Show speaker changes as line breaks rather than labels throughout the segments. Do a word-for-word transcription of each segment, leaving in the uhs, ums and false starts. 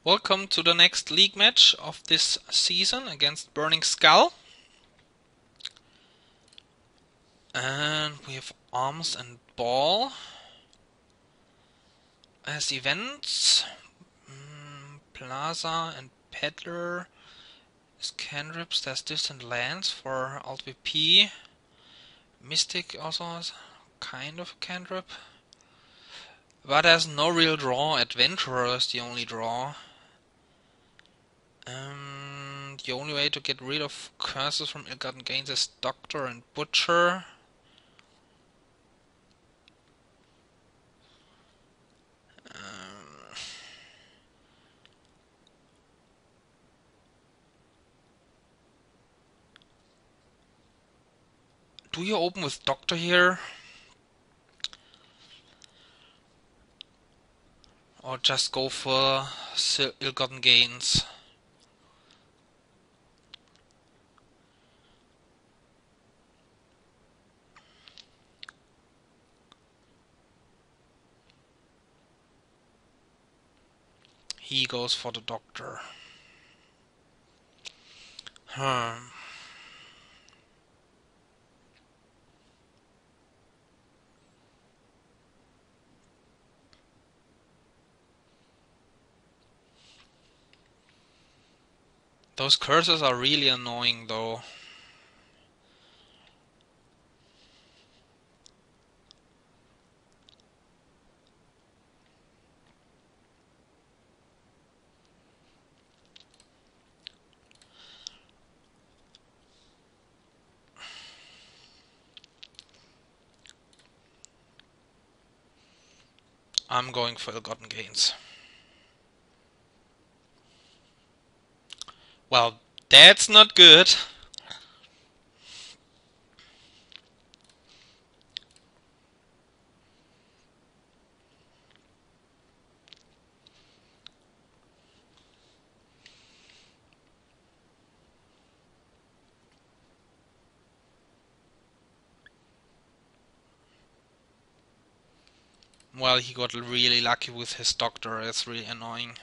Welcome to the next league match of this season against Burning Skull. And we have Arms and Ball as events. Mm, Plaza and Peddler as cantrips. There's Distant Lands for Alt V P. Mystic also has kind of a cantrip. But there's no real draw. Adventurer is the only draw. Um, the only way to get rid of curses from Ill-Gotten Gains is Doctor and Butcher. Um, do you open with Doctor here? Or just go for Ill-Gotten Gains? He goes for the Doctor. Hmm. Those curses are really annoying though. I'm going for Ill-Gotten Gains. Well, that's not good. Well, he got really lucky with his Doctor. It's really annoying.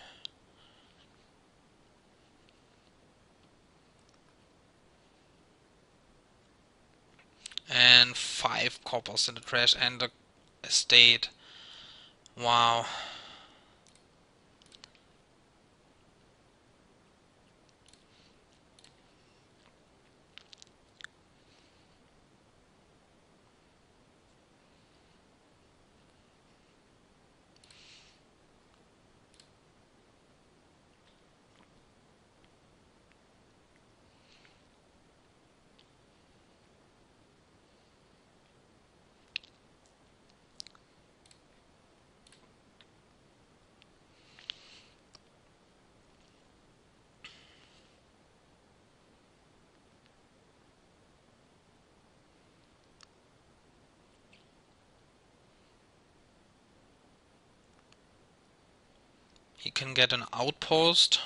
And five coppers in the trash and the estate. Wow. He can get an outpost,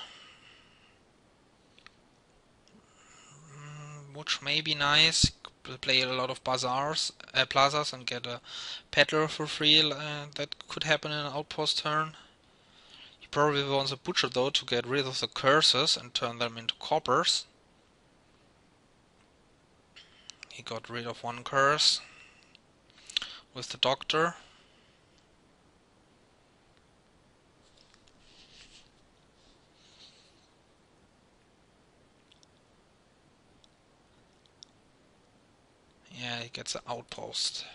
which may be nice. Play a lot of bazaars, uh, plazas, and get a peddler for free. Uh, that could happen in an outpost turn. He probably wants a butcher though to get rid of the curses and turn them into coppers. He got rid of one curse with the Doctor. Yeah, he gets an outpost.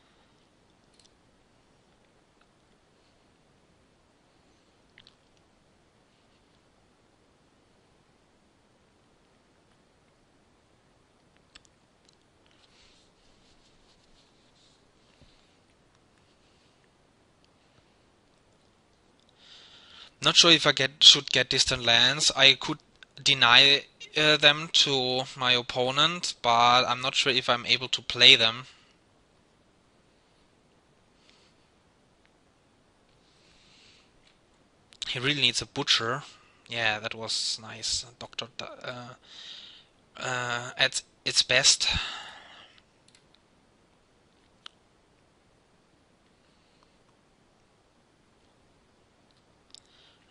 Not sure if I get should get Distant Lands. I could deny uh, them to my opponent, but I'm not sure if I'm able to play them. He really needs a butcher. Yeah, that was nice. Doctor uh, uh, at its best.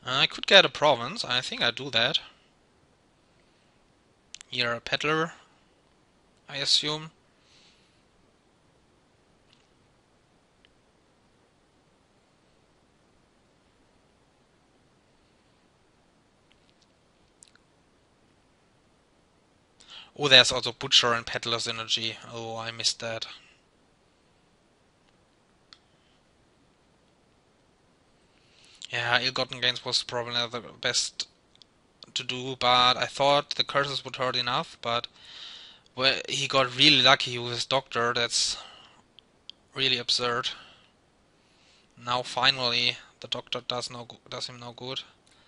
I could get a province. I think I do that. Here a peddler, I assume. Oh, there's also butcher and peddler synergy. Oh, I missed that. Yeah, ill-gotten gains was probably not the best to do, but I thought the curses would hurt enough, but well, he got really lucky with his doctor. That's really absurd. Now finally the doctor does no does him no good.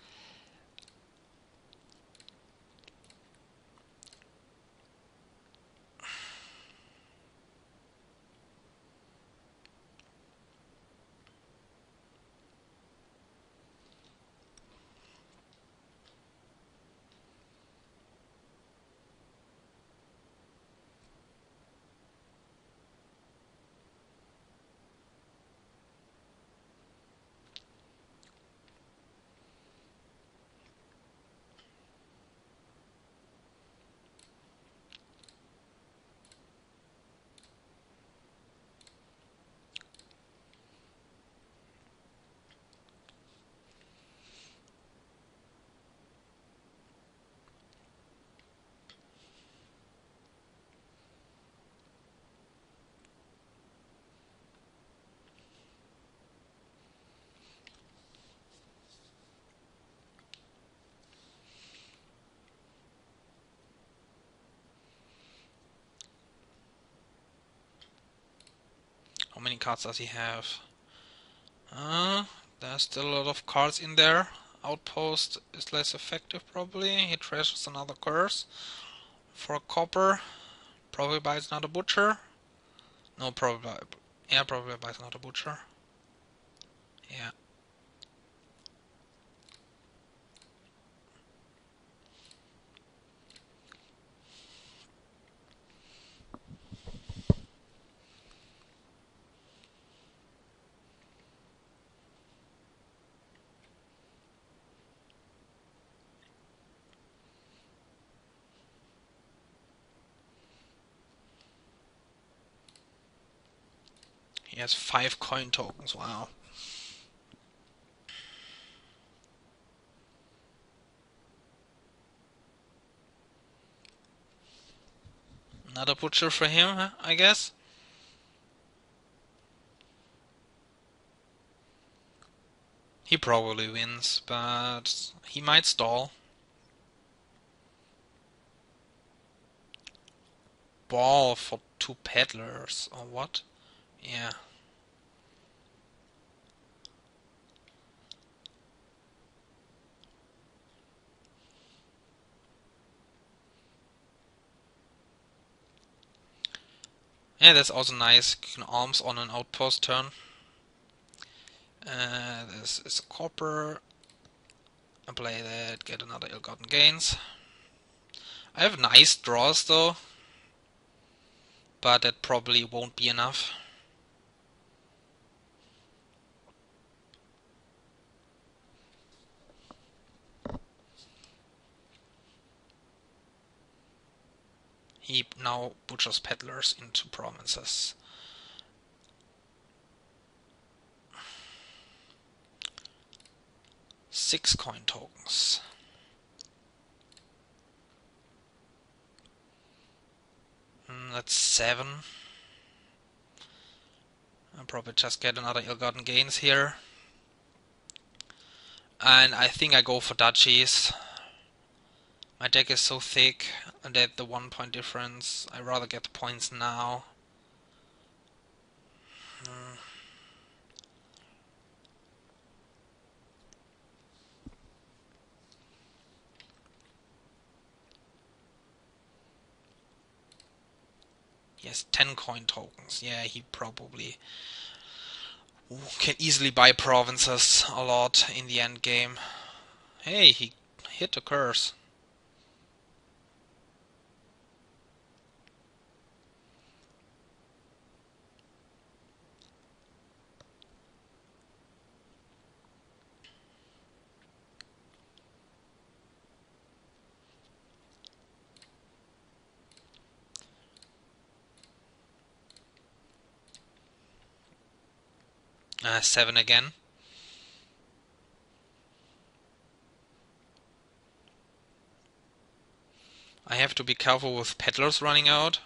How many cards does he have? Uh, there's still a lot of cards in there. Outpost is less effective probably. He treasures another curse for a copper. Probably buys another butcher. No, probably. Yeah, probably buys another butcher. Yeah. He has five coin tokens. Wow. Another butcher for him, huh, I guess. He probably wins, but he might stall. Ball for two peddlers, or what? Yeah. Yeah, that's also nice. You can arms on an outpost turn. Uh, this is a copper. I play that, get another ill-gotten gains. I have nice draws though, but that probably won't be enough. He now butchers peddlers into provinces. Six coin tokens. Mm, that's seven. I'll probably just get another ill-gotten gains here. And I think I go for duchies. My deck is so thick that the one point difference, I rather get the points now. Hmm. He has ten coin tokens. Yeah, he probably ooh, can easily buy provinces a lot in the end game. Hey, he hit a curse. Uh, seven again. I have to be careful with peddlers running out.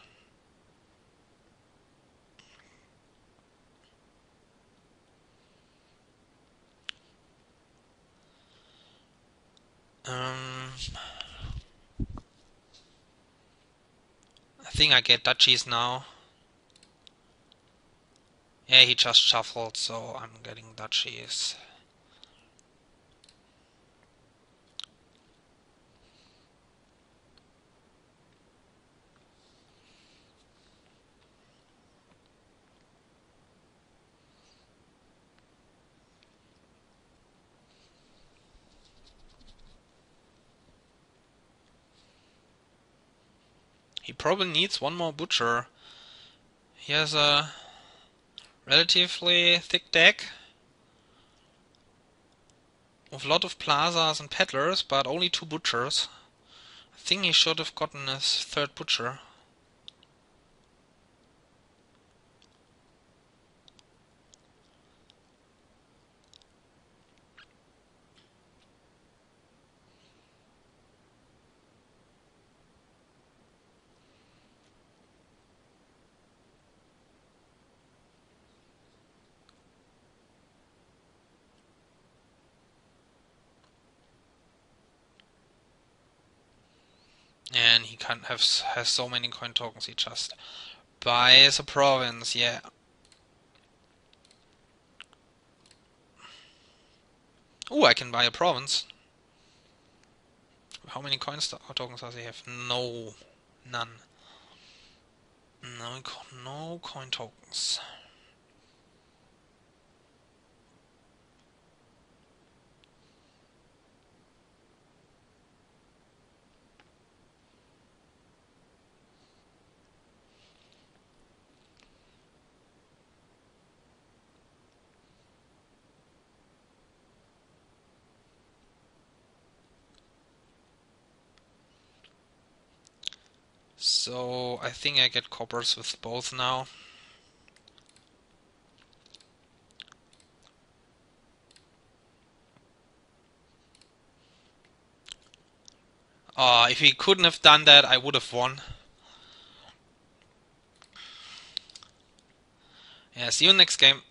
Um, I think I get duchies now. Yeah, he just shuffled, so I'm getting duchies. He probably needs one more butcher. He has a relatively thick deck with a lot of plazas and peddlers, but only two butchers. I think he should have gotten a third butcher. And he can't have has so many coin tokens, he just buys a province, yeah. Oh, I can buy a province. How many coin tokens does he have? No, none. No, no coin tokens. So I think I get coppers with both now. Uh, if he couldn't have done that, I would have won. Yeah, see you next game.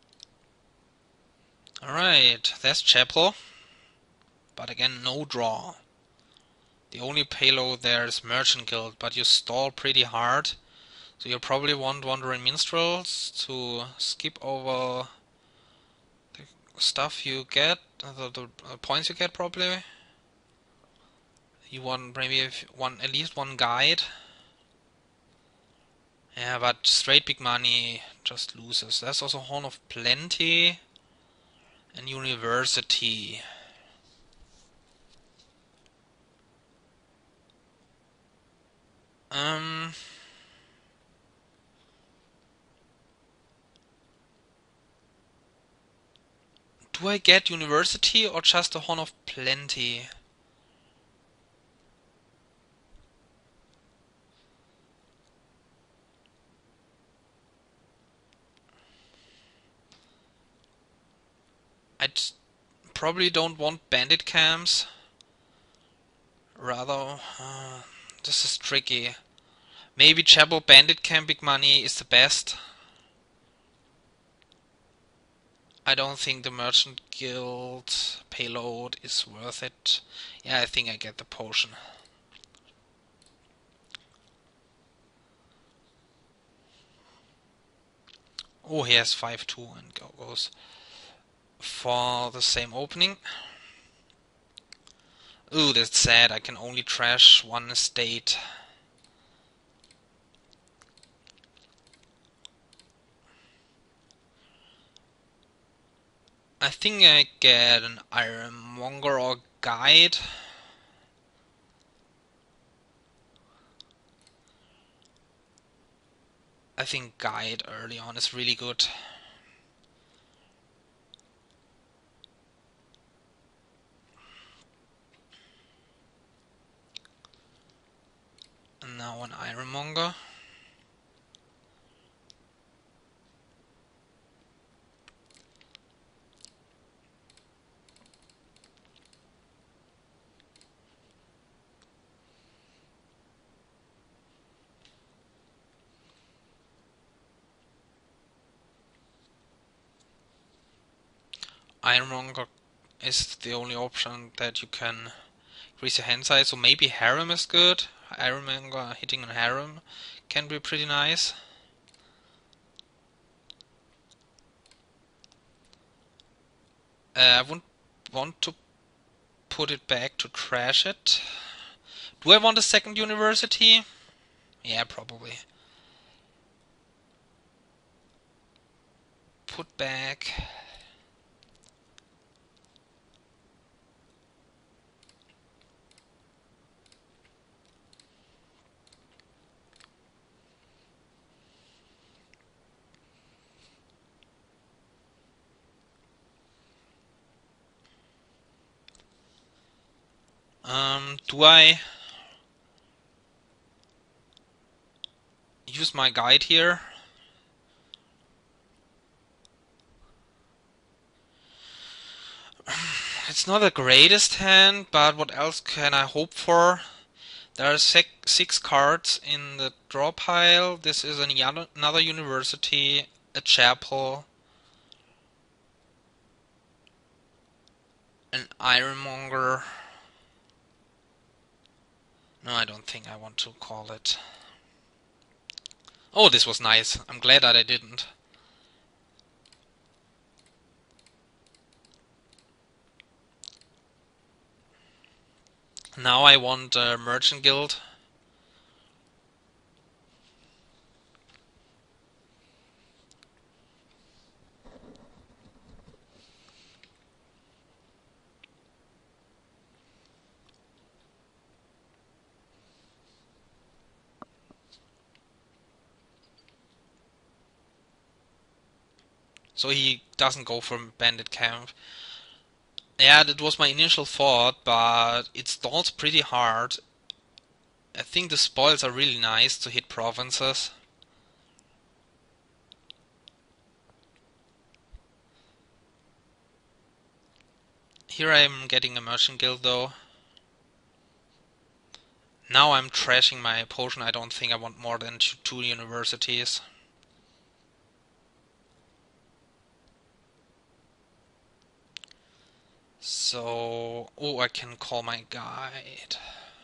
Alright, there's Chapel. But again, no draw. The only payload there is Merchant Guild, but you stall pretty hard. So you probably want Wandering Minstrels to skip over the stuff you get, the, the uh, points you get probably. You want maybe one at least one guide. Yeah, but straight big money just loses. There's also Horn of Plenty and University. Um, do I get University or just a Horn of Plenty? I probably don't want bandit camps. Rather, uh, this is tricky. Maybe Chapel Bandit Camp Big Money is the best. I don't think the Merchant Guild payload is worth it. Yeah, I think I get the potion. Oh, he has five two and goes for the same opening. Ooh, that's sad. I can only trash one estate. I think I get an Ironmonger or Guide. I think Guide early on is really good. And now an Ironmonger. Ironmonger is the only option that you can increase your hand size, so maybe Harem is good. Ironmonger hitting on Harem can be pretty nice. Uh, I wouldn't want to put it back to trash it. Do I want a second university? Yeah, probably. Put back. Um, do I use my guide here? It's not the greatest hand, but what else can I hope for? There are six cards in the draw pile. This is an, another university, a chapel, an ironmonger. No, I don't think I want to call it. Oh, this was nice. I'm glad that I didn't. Now I want a merchant guild. So he doesn't go for bandit camp. Yeah, that was my initial thought, but it stalls pretty hard. I think the spoils are really nice to hit provinces. Here I am getting a merchant guild though. Now I'm trashing my potion. I don't think I want more than two, two universities. So, oh, I can call my guide.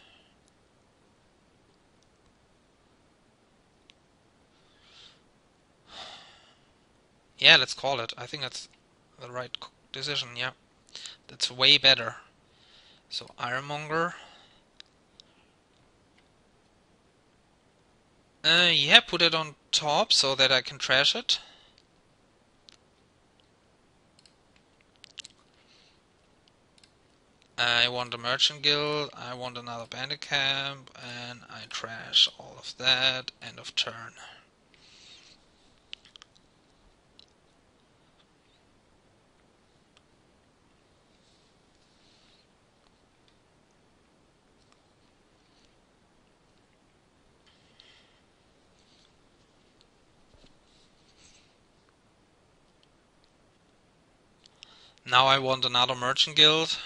Yeah, let's call it. I think that's the right decision, yeah. That's way better. So, Ironmonger. Uh, yeah, put it on top so that I can trash it. I want a merchant guild, I want another bandit camp, and I trash all of that. End of turn. Now I want another merchant guild.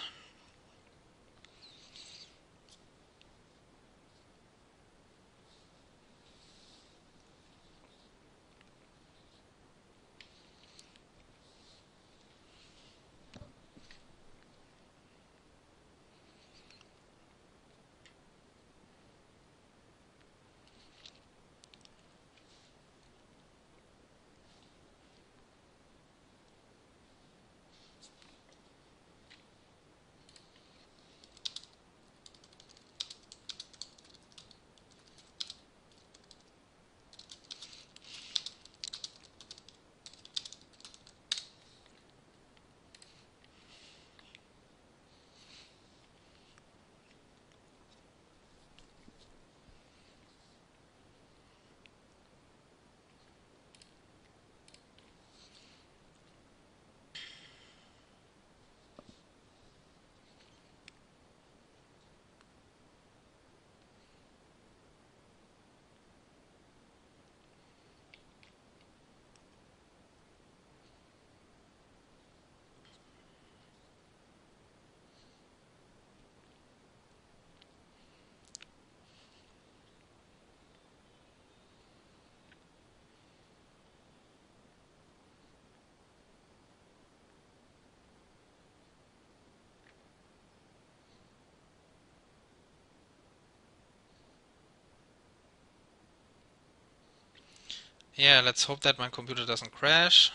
Yeah, let's hope that my computer doesn't crash.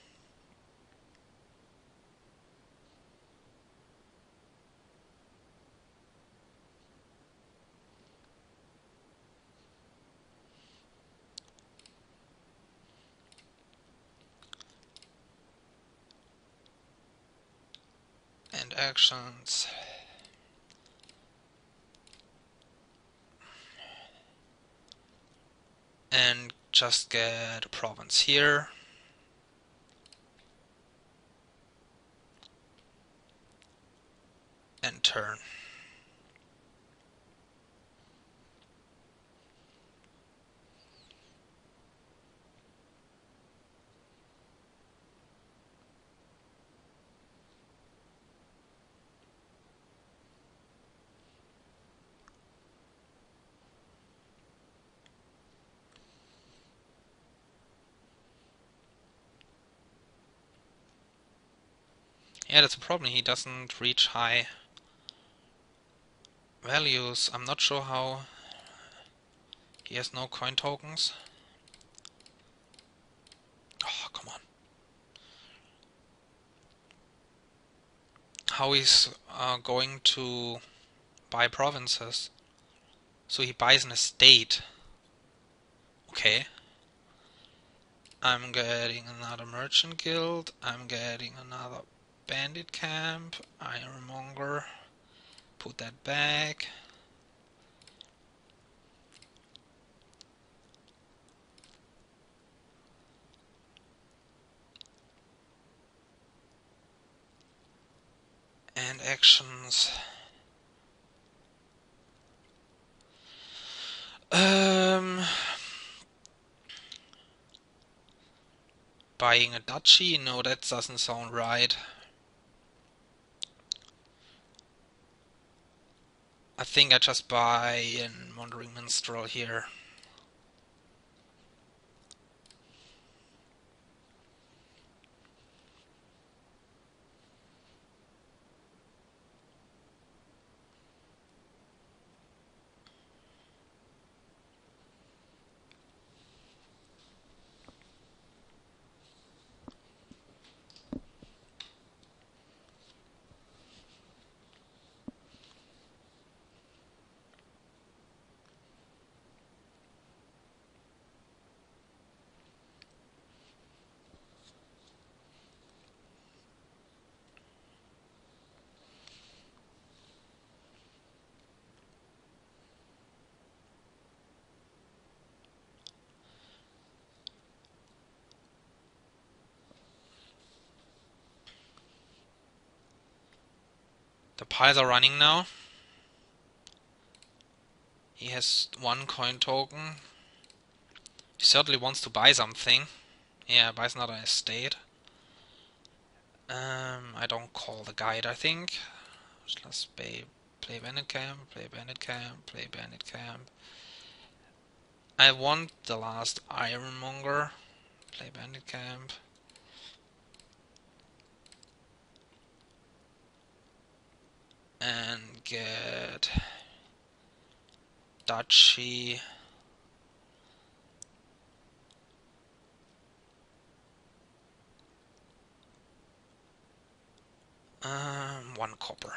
And actions. And just get a province here. And turn. Yeah, that's a problem. He doesn't reach high values. I'm not sure how. He has no coin tokens. Oh, come on. How he's uh, going to buy provinces. So he buys an estate. Okay. I'm getting another merchant guild. I'm getting another bandit camp. Ironmonger. Put that back. And actions. Um, buying a duchy? No, that doesn't sound right. I think I just buy an Wandering Minstrel here. The piles are running now. He has one coin token. He certainly wants to buy something. Yeah, buys another estate. Um, I don't call the guide, I think. Let's play, play bandit camp, play bandit camp, play bandit camp. I want the last Ironmonger. Play bandit camp. And get duchy. Um, one copper.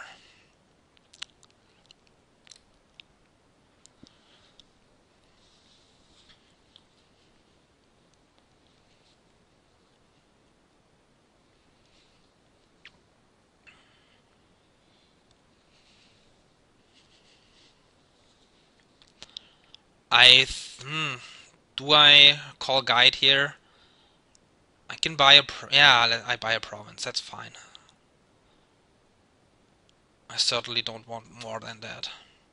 I th hmm, do I call guide here? I can buy a pro yeah, I buy a province. That's fine. I certainly don't want more than that.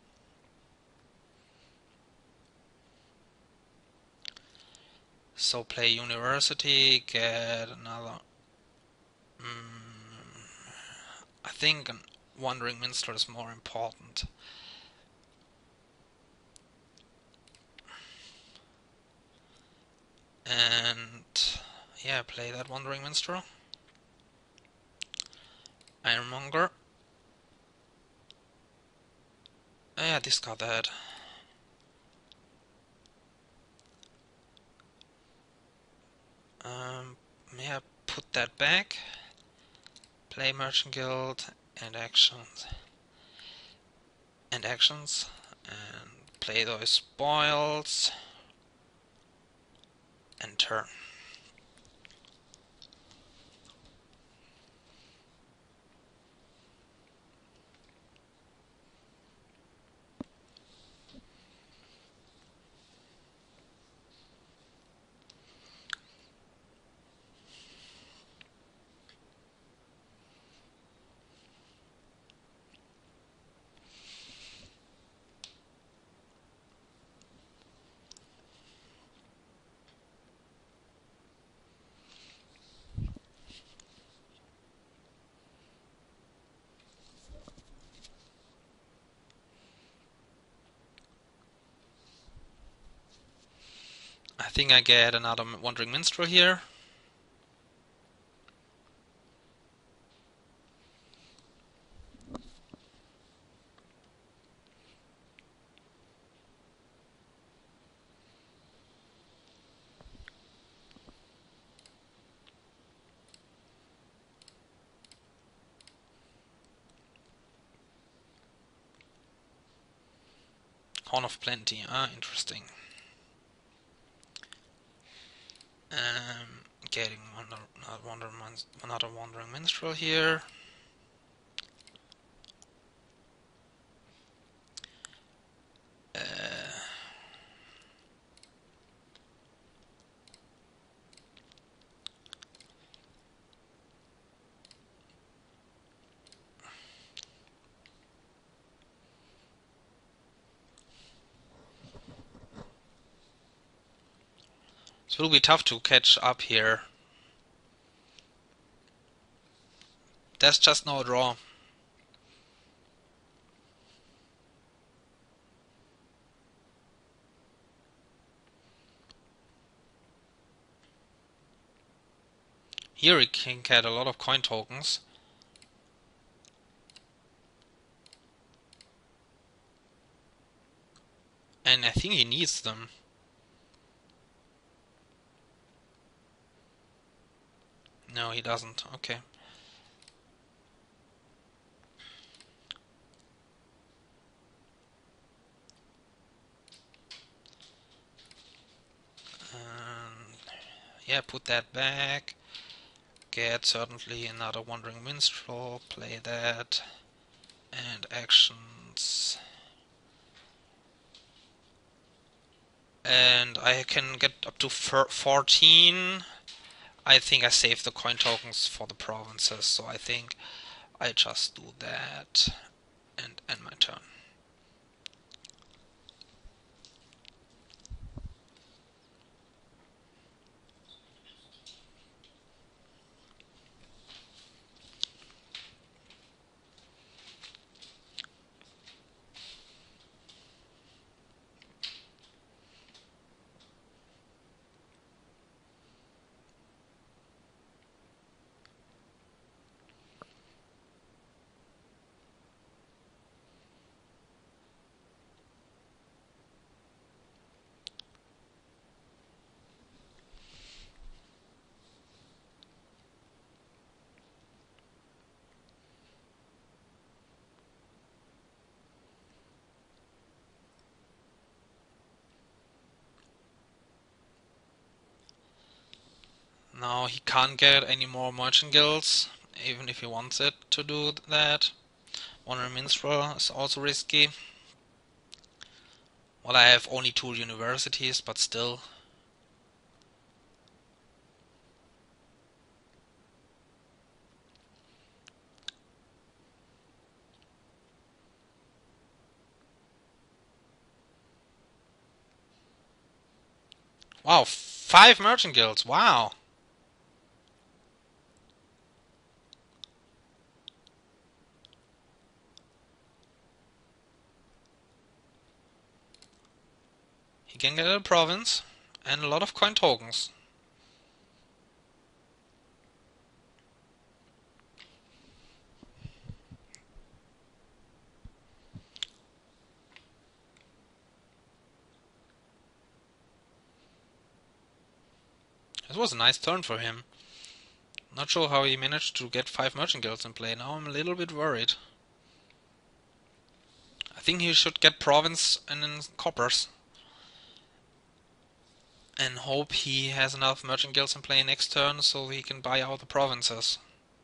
So play university, get another. Mm, I think an Wandering Minstrel is more important. And yeah, play that Wandering Minstrel. Ironmonger. Yeah, discard that. put that back. Play Merchant Guild and actions. And actions. And play those spoils. And turn. I think I get another Wandering Minstrel here. Horn of Plenty, ah, interesting. Um, getting another, another, another Wandering Minstrel here. Uh, so it'll be tough to catch up here. There's just no draw. Here he can get a lot of coin tokens. And I think he needs them. No, he doesn't. Okay. Um, yeah, put that back. Get certainly another Wandering Minstrel. Play that. And actions. And I can get up to fourteen. I think I saved the coin tokens for the provinces, so I think I just do that and end my turn. Now he can't get any more merchant guilds, even if he wants it to do that. Wandering Minstrel is also risky. Well, I have only two universities, but still. Wow, five merchant guilds, wow! He can get a province and a lot of coin tokens. This was a nice turn for him. Not sure how he managed to get five merchant guilds in play. Now I'm a little bit worried. I think he should get province and then coppers. And hope he has enough merchant guilds in play next turn so he can buy out the provinces.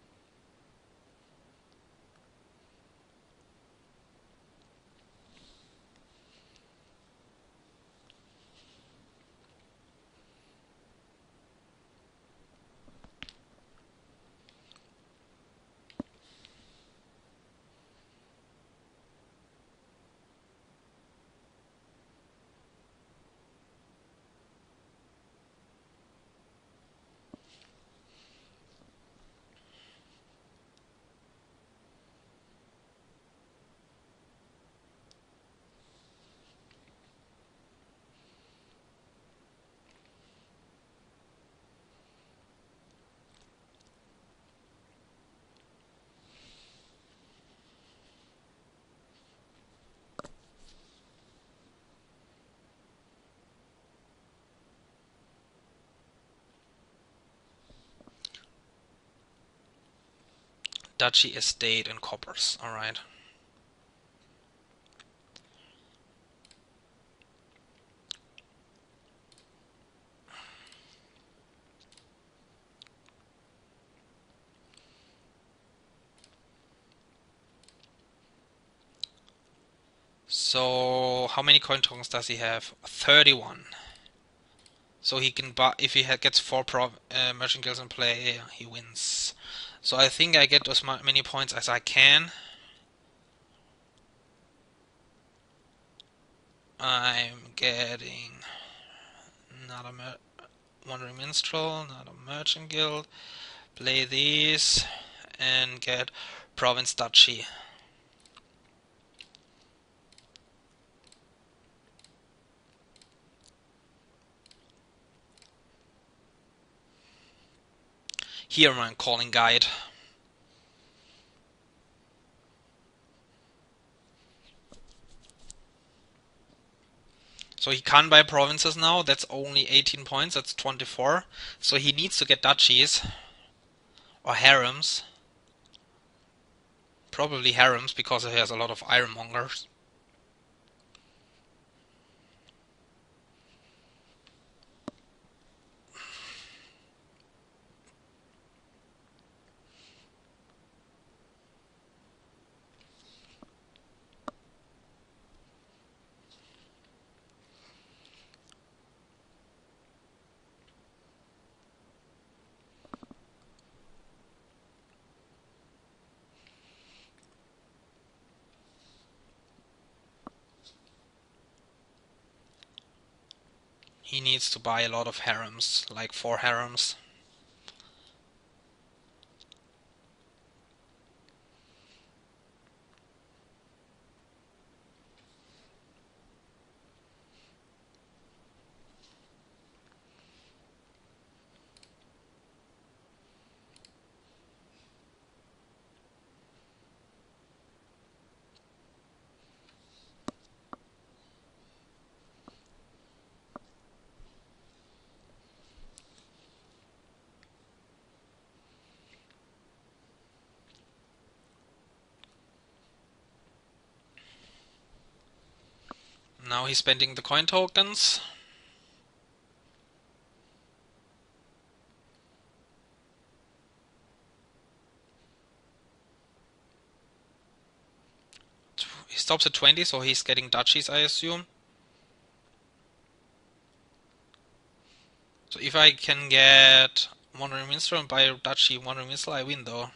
Duchy, estate, and coppers. Alright. So, how many coin tokens does he have? thirty-one. So he can buy, if he gets four pro, uh, merchant guilds in play, he wins. So I think I get as many points as I can. I'm getting not a mer Wandering Minstrel, not a merchant guild. Play these and get province duchy. Here my calling guide. So he can't buy provinces now, that's only eighteen points, that's twenty-four. So he needs to get duchies. Or harems. Probably harems, because he has a lot of ironmongers. He needs to buy a lot of harems, like four harems. Now he's spending the coin tokens. He stops at twenty, so he's getting duchies, I assume. So if I can get Wandering Minstrel and buy a duchy Wandering Minstrel, I win though.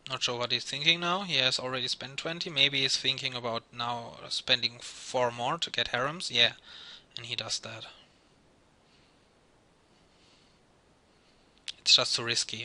Not sure what he's thinking now. He has already spent twenty. Maybe he's thinking about now spending four more to get harems. Yeah, and he does that. It's just too risky.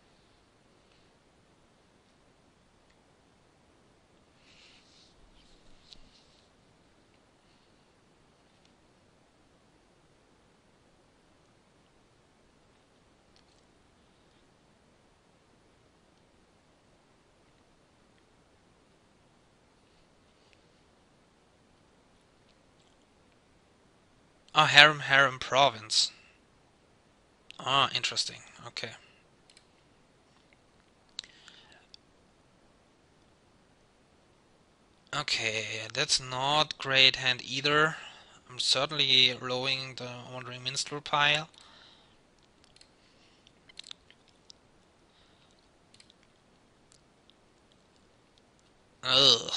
Oh, harem harem province. Ah, interesting. Okay. Okay, that's not great hand either. I'm certainly lowering the Wandering Minstrel pile. Ugh.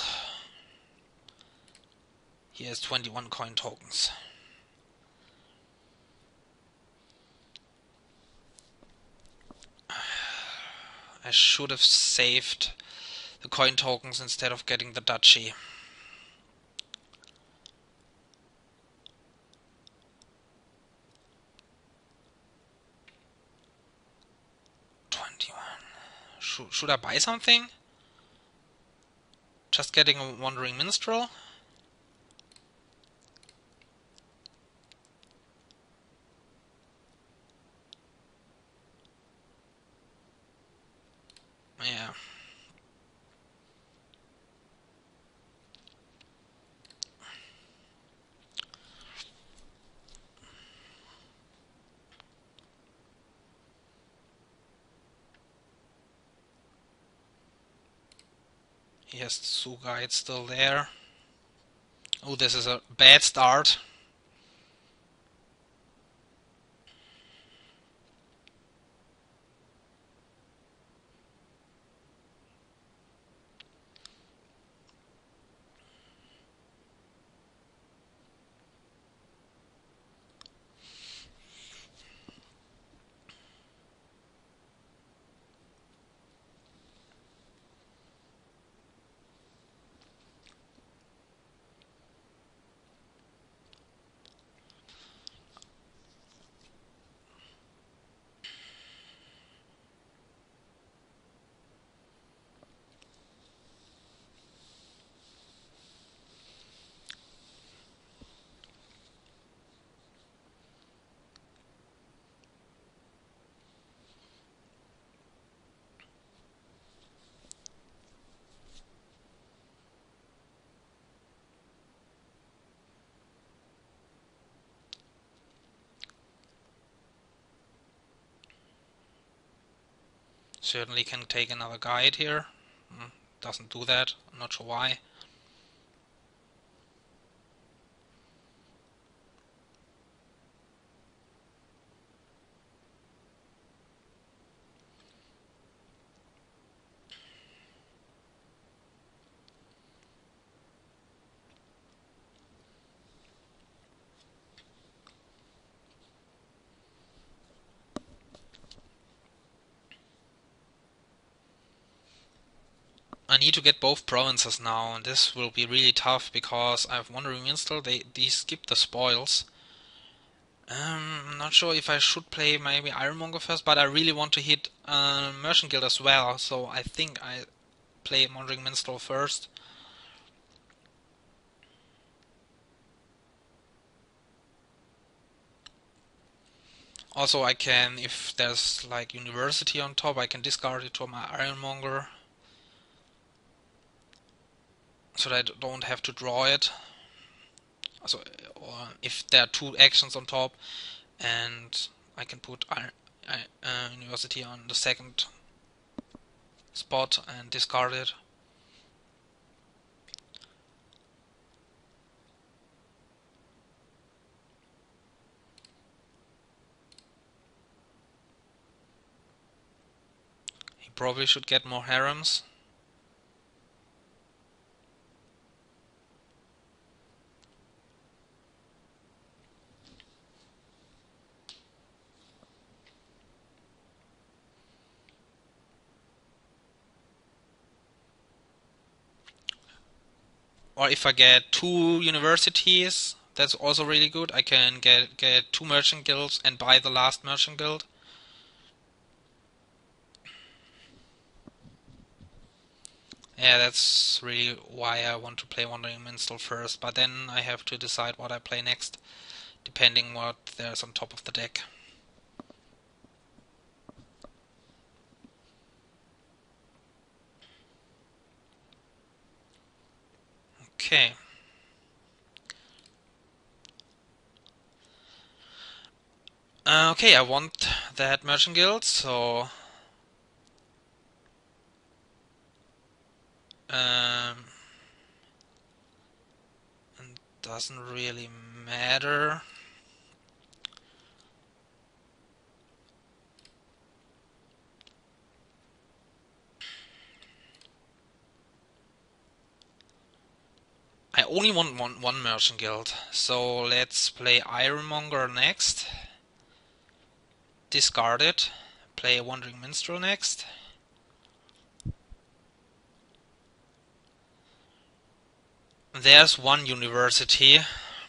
He has twenty-one coin tokens. I should have saved the coin tokens instead of getting the duchy. twenty-one. Should, should I buy something? Just getting a Wandering Minstrel? Yeah. He has the Suga, it's still there. Oh, this is a bad start. Certainly can take another guide here. Mm, doesn't do that. I'm not sure why. I need to get both provinces now, and this will be really tough because I have Wandering Minstrel. They they skip the spoils. Um, I'm not sure if I should play maybe Ironmonger first, but I really want to hit uh, Merchant Guild as well, so I think I play Wandering Minstrel first. Also, I can, if there's like University on top, I can discard it to my Ironmonger, so that I don't have to draw it. So, or if there are two actions on top, and I can put Iron, uh, University on the second spot and discard it. He probably should get more harems. or if I get two universities, that's also really good. I can get get two merchant guilds and buy the last merchant guild. Yeah, that's really why I want to play Wandering Minstrel first, but then I have to decide what I play next, depending what there's on top of the deck. Okay. Uh, okay, I want that merchant guild, so um, it doesn't really matter. I only want one, one merchant guild, so let's play Ironmonger next. Discard it. Play a Wandering Minstrel next. There's one university.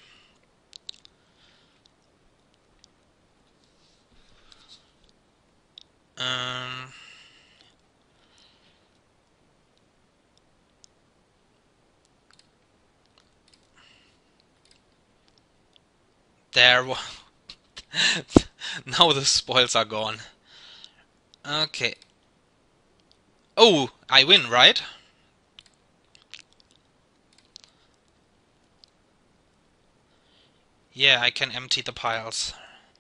Um, there. Now the spoils are gone. Okay. Oh, I win, right? Yeah, I can empty the piles.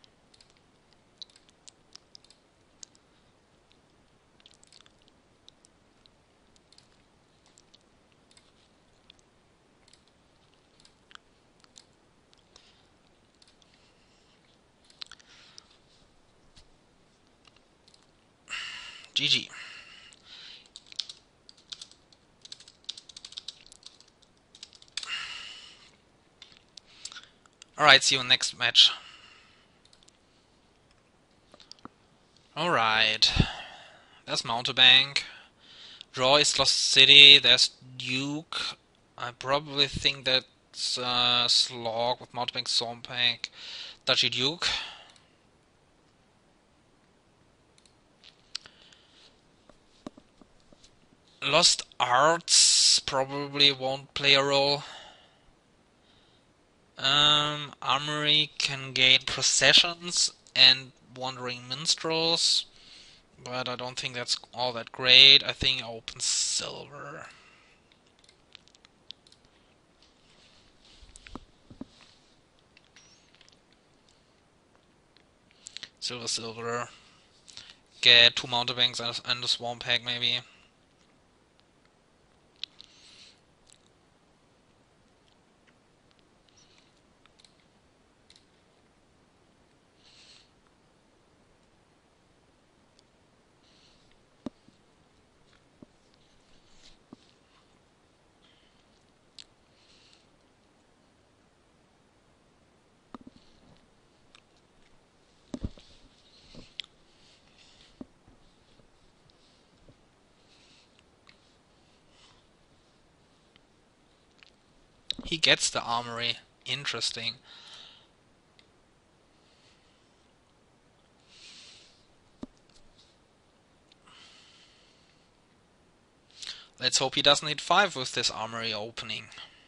G G. Alright, see you next match. Alright. There's Mountebank. Draw is Lost City. There's Duke. I probably think that's uh, Slog with Mountebank, Stormbank, Duchy Duke. Lost Arts probably won't play a role. Um, Armory can gain Processions and Wandering Minstrels, but I don't think that's all that great. I think I open Silver. Silver, Silver. Get two Mountebanks and a Swamp Pack maybe. He gets the Armory. Interesting. Let's hope he doesn't hit five with this Armory opening.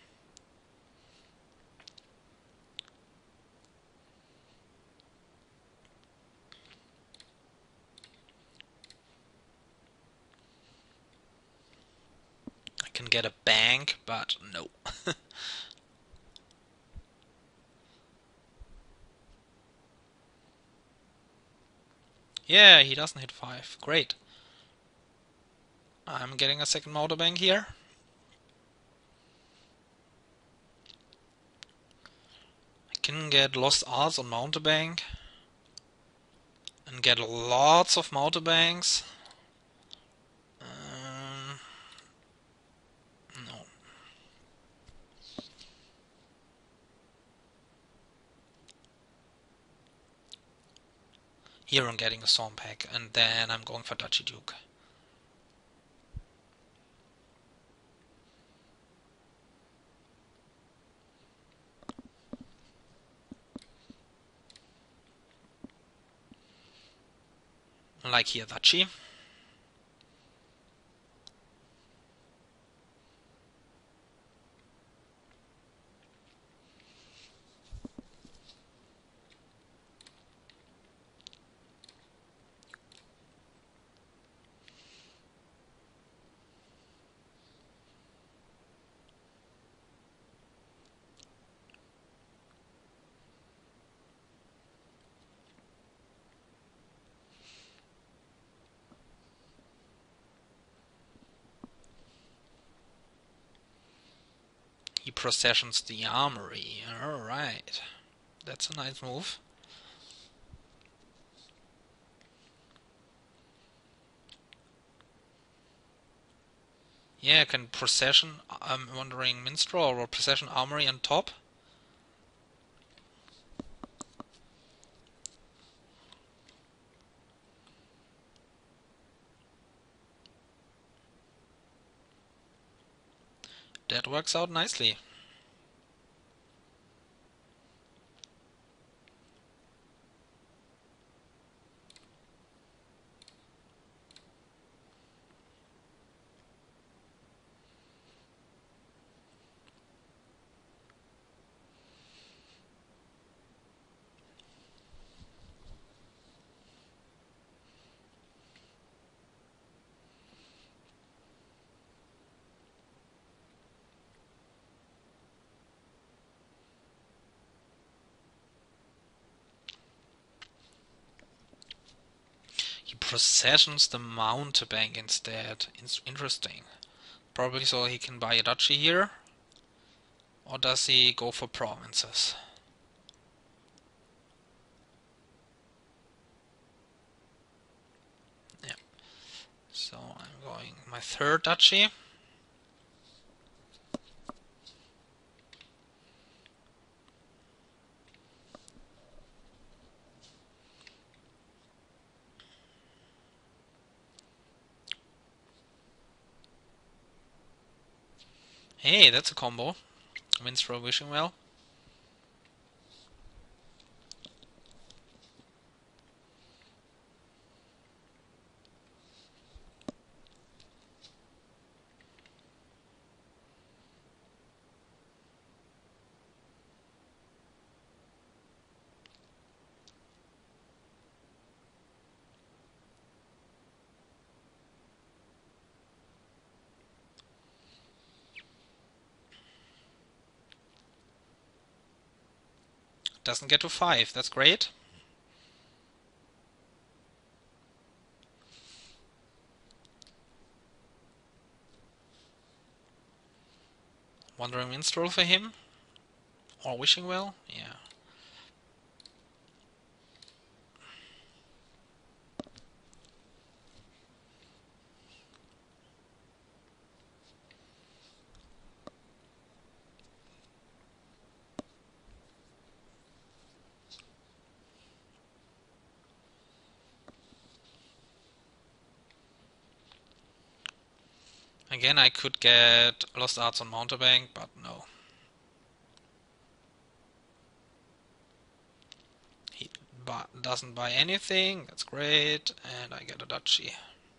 I can get a bank, but no. Yeah, he doesn't hit five. Great. I'm getting a second Mountebank here. I can get Lost Arts on Mountebank. And get lots of Mountebanks. Um, no. Here I'm getting a Storm Pack, and then I'm going for Duchy Duke. like here Dachi. He processions the armory. Alright. That's a nice move. Yeah, can procession, I'm wondering, minstrel or procession armory on top? That works out nicely. He processions the mountebank instead. It's interesting. Probably so he can buy a duchy here. Or does he go for provinces? Yeah. So I'm going my third duchy. Hey, that's a combo. Minstrel wishing well. Doesn't get to five, that's great. Wandering Minstrel for him? Or wishing well? Yeah. Again, I could get Lost Arts on Mountebank, but no. He bu doesn't buy anything, that's great, and I get a duchy.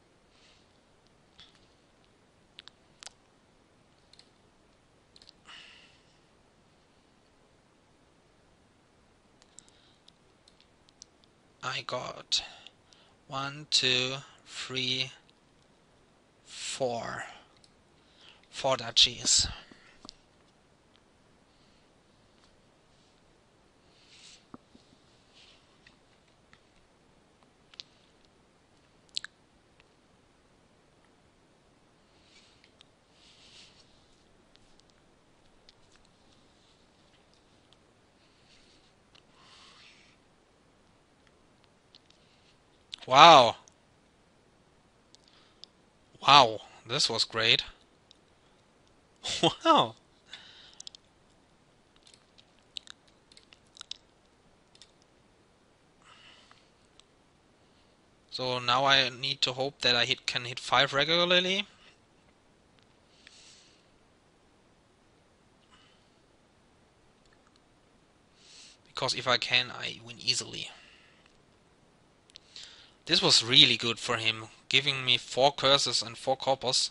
I got one, two, three, four. Four duchies. Wow. Wow, this was great. Wow. So now I need to hope that I hit, can hit five regularly. Because if I can, I win easily. This was really good for him, giving me four curses and four coppers.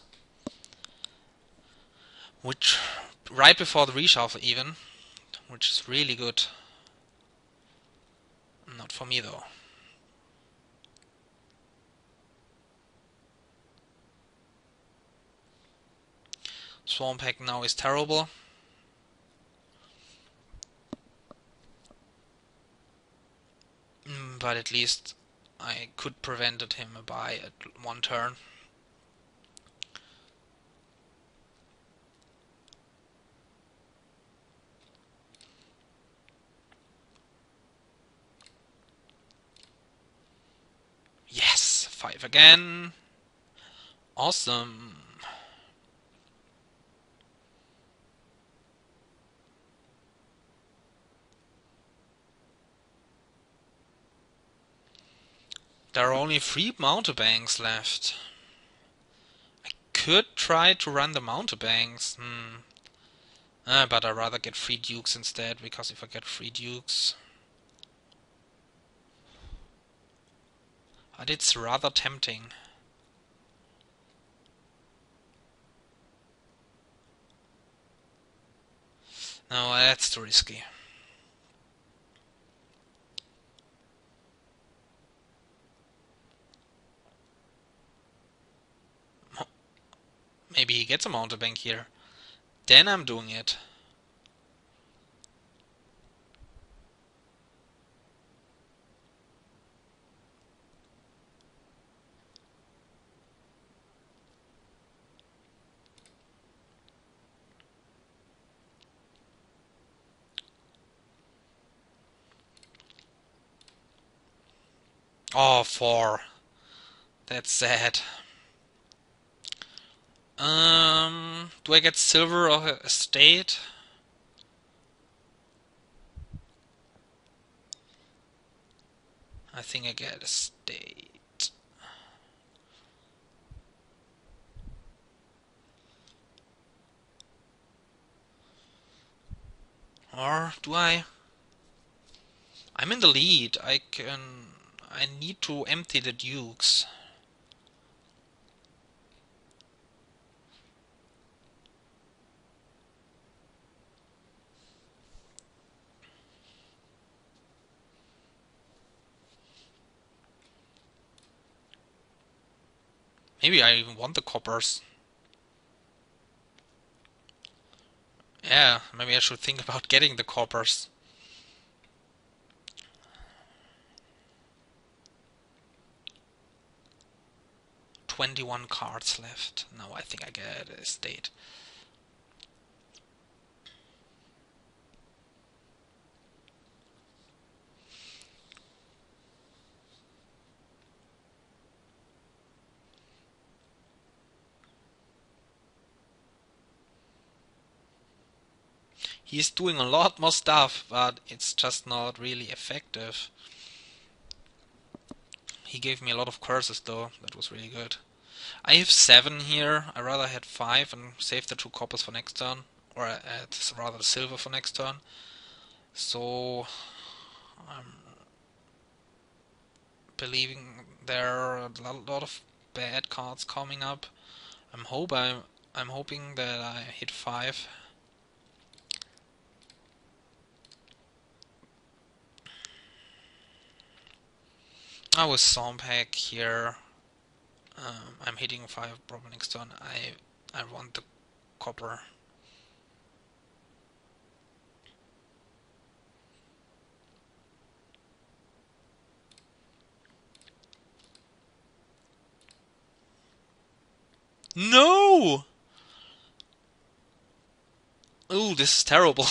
Which, right before the reshuffle even, which is really good. Not for me though. Swamp Hack now is terrible. Mm, but at least I could prevented him a buy at one turn. Yes, five again. Awesome. There are only three mountebanks left. I could try to run the mountebanks. Hmm. Uh, but I'd rather get three dukes instead, because if I get three dukes... But it's rather tempting. No, that's too risky. Maybe he gets a mountebank here. Then I'm doing it. Oh, four. That's sad. Um, do I get silver or a state? I think I get a state. Or do I? I'm in the lead. I can... I need to empty the dukes. Maybe I even want the coppers. Yeah, maybe I should think about getting the coppers. twenty-one cards left. No, I think I get a state. He's doing a lot more stuff, but it's just not really effective. He gave me a lot of curses though, that was really good. I have seven here, I rather had five and save the two coppers for next turn. Or add rather the silver for next turn. So I'm believing there are a lot of bad cards coming up. I'm hope I'm I'm hoping that I hit five. I was Swamp Hack here. Um, I'm hitting five probably next turn. I I want the copper. No! Oh, this is terrible.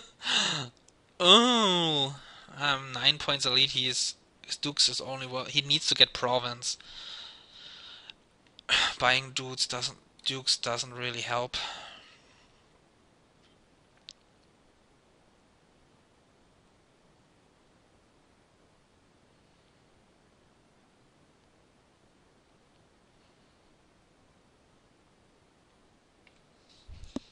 Oh, I'm nine points elite. He is his Dukes is only well. He needs to get Province. Buying dudes doesn't Dukes doesn't really help.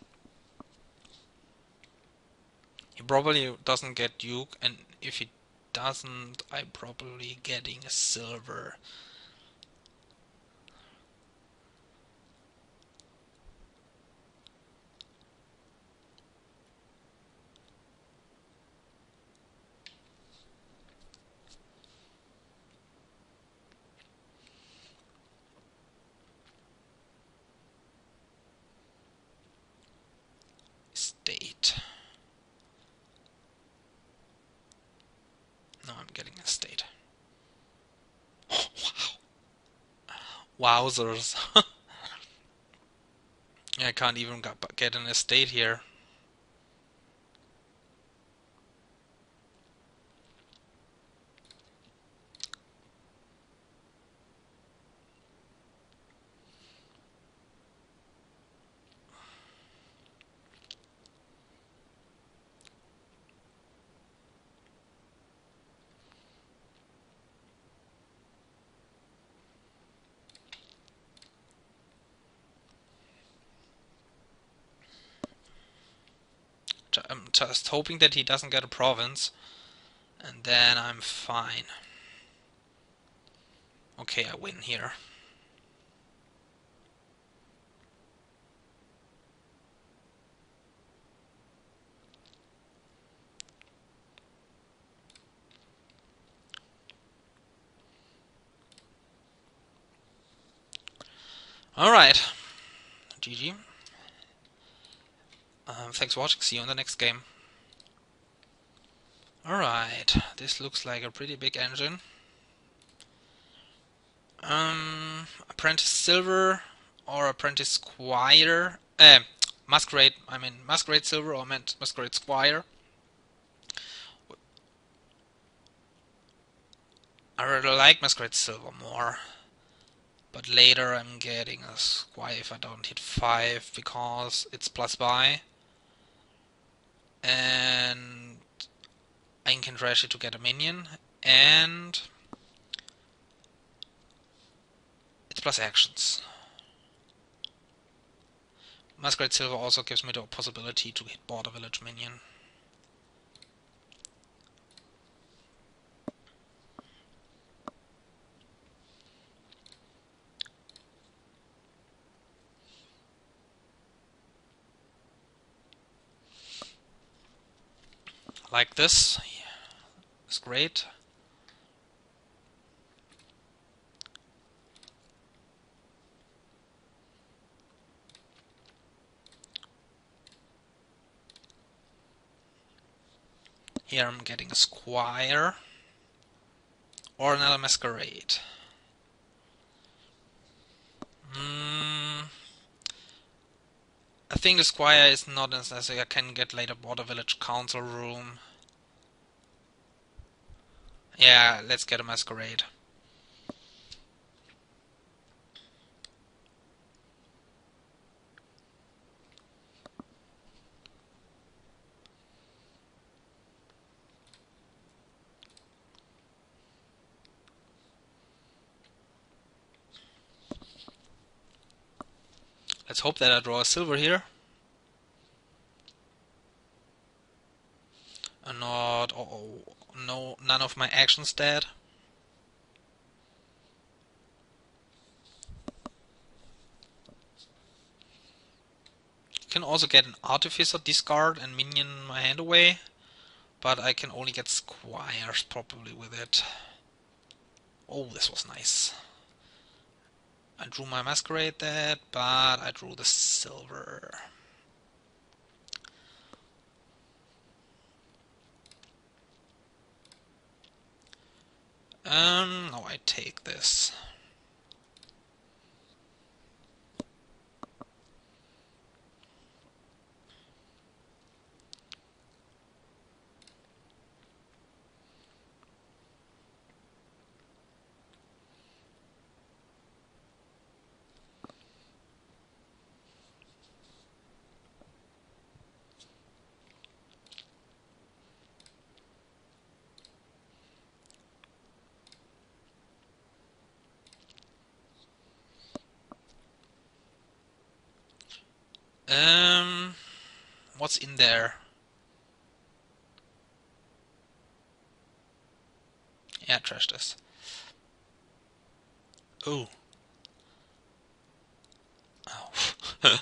He probably doesn't get Duke, and if he doesn't, I'm probably getting a silver. State. No, I'm getting a state. Oh, wow. Wowzers. I can't even get an estate here. I'm just hoping that he doesn't get a province, and then I'm fine. Okay, I win here. Alright. G G. Um, thanks for watching. See you in the next game. Alright. This looks like a pretty big engine. Um, Apprentice Silver or Apprentice Squire. Eh, Masquerade. I mean, Masquerade Silver or meant Masquerade Squire. I really like Masquerade Silver more. But later I'm getting a Squire if I don't hit five because it's plus buy. And I can trash it to get a minion. And it's plus actions. Masquerade Silver also gives me the possibility to hit Border Village minion. Like this. It's great. Here I'm getting a Squire or another Masquerade. Mm, I think the Squire is not necessary. I can get later Border Village Council Room. Yeah, let's get a Masquerade. Let's hope that I draw a silver here. And not... Uh oh, no, none of my actions dead. Can also get an Artificer, discard, and minion my hand away. But I can only get Squires probably with it. Oh, this was nice. I drew my Masquerade dead, but I drew the silver. Um, no, I take this. Um, what's in there? Yeah, trash this. Ooh. Oh.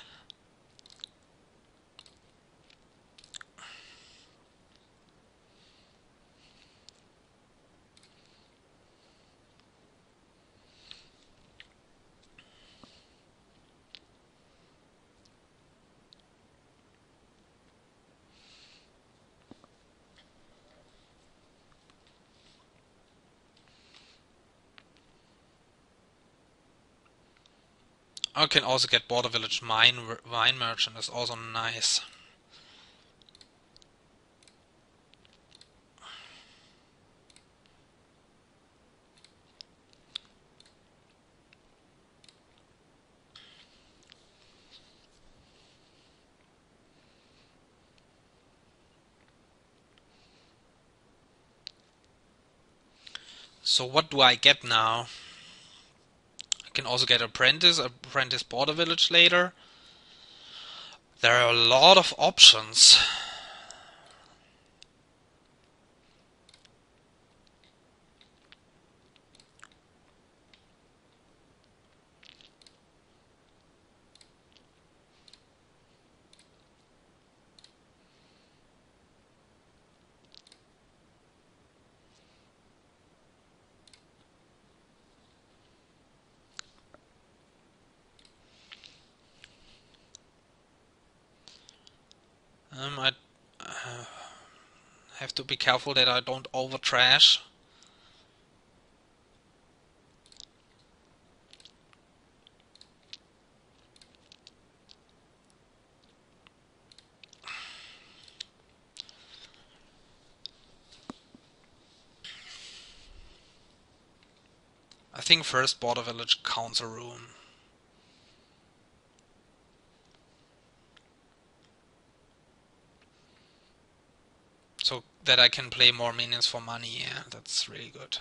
I can also get Border Village Mine Wine Merchant, is also nice. So what do I get now? I can also get Apprentice, Apprentice Border Village later. There are a lot of options. Um, I uh, have to be careful that I don't over trash. I think first Border Village counts a rune. So that I can play more minions for money, yeah, that's really good.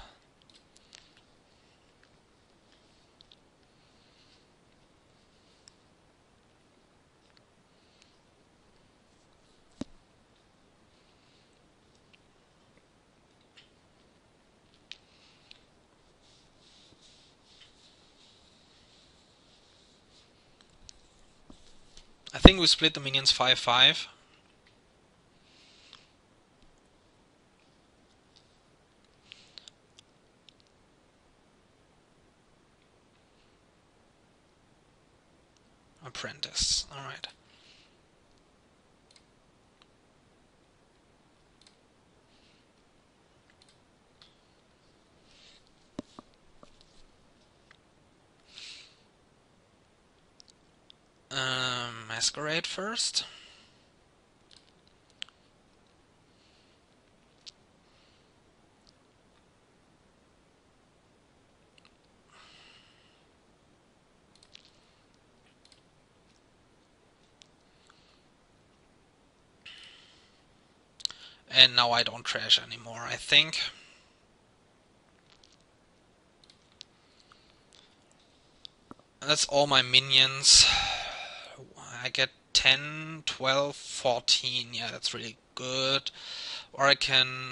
I think we split the minions five five. Apprentice, alright. Um, Masquerade first. And now I don't trash anymore, I think. That's all my minions. I get ten, twelve, fourteen. Yeah, that's really good. Or I can...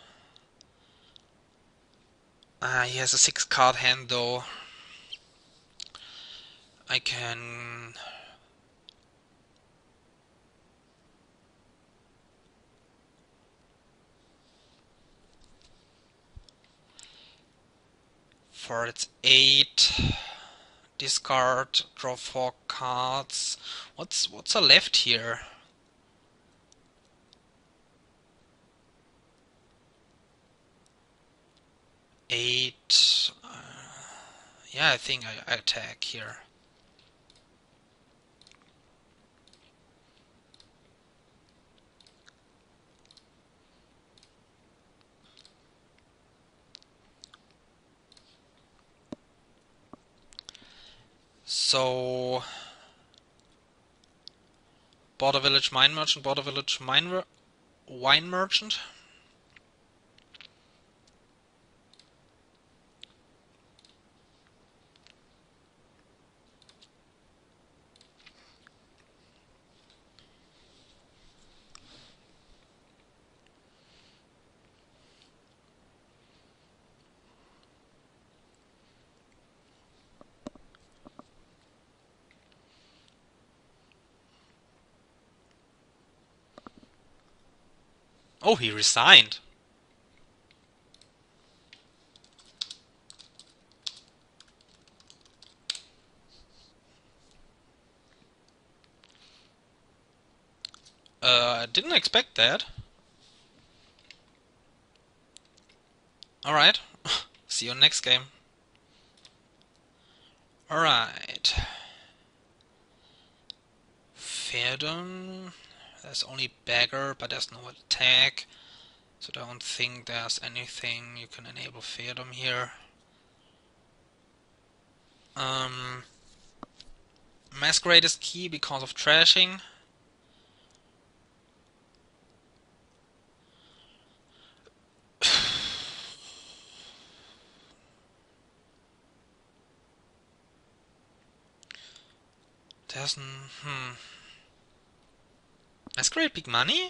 Ah, uh, he has a six card hand though. I can... For its eight... Discard, draw four cards. What's what's a left here? Eight. Uh, yeah, I think I, I attack here. So Border Village Mine Merchant, Border Village Mine Wine Merchant. Oh, he resigned. Uh, I didn't expect that. Alright. See you next game. Alright. Verdun. There's only Beggar, but there's no attack. So I don't think there's anything you can enable Verdun here. Um, Masquerade is key because of trashing. There's n hmm. Masquerade big money?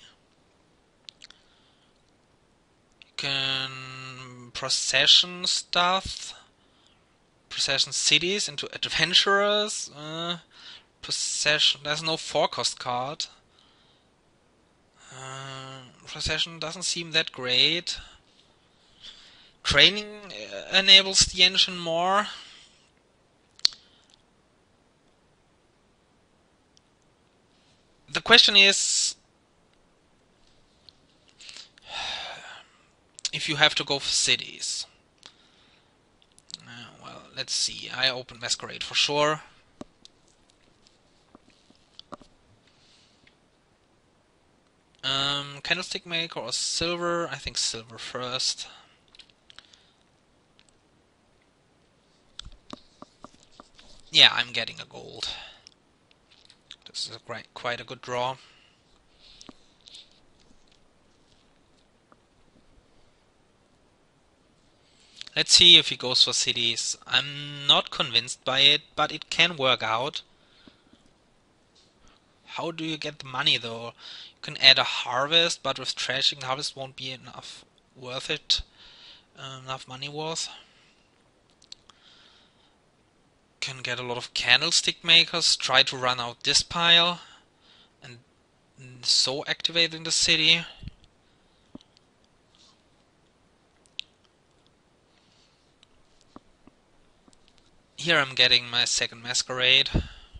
You can procession stuff. Procession cities into adventurers. Uh, procession. There's no forecast card. Uh, procession doesn't seem that great. Training uh, enables the engine more. The question is, if you have to go for cities. Uh, well, let's see. I open Masquerade for sure. Um, Candlestick Maker or Silver? I think Silver first. Yeah, I'm getting a gold. This is a quite, quite a good draw. Let's see if he goes for cities. I'm not convinced by it, but it can work out. How do you get the money though? You can add a harvest, but with trashing, harvest won't be enough worth it. Uh, enough money worth. Can get a lot of candlestick makers, try to run out this pile, and so activating the city. Here I'm getting my second Masquerade.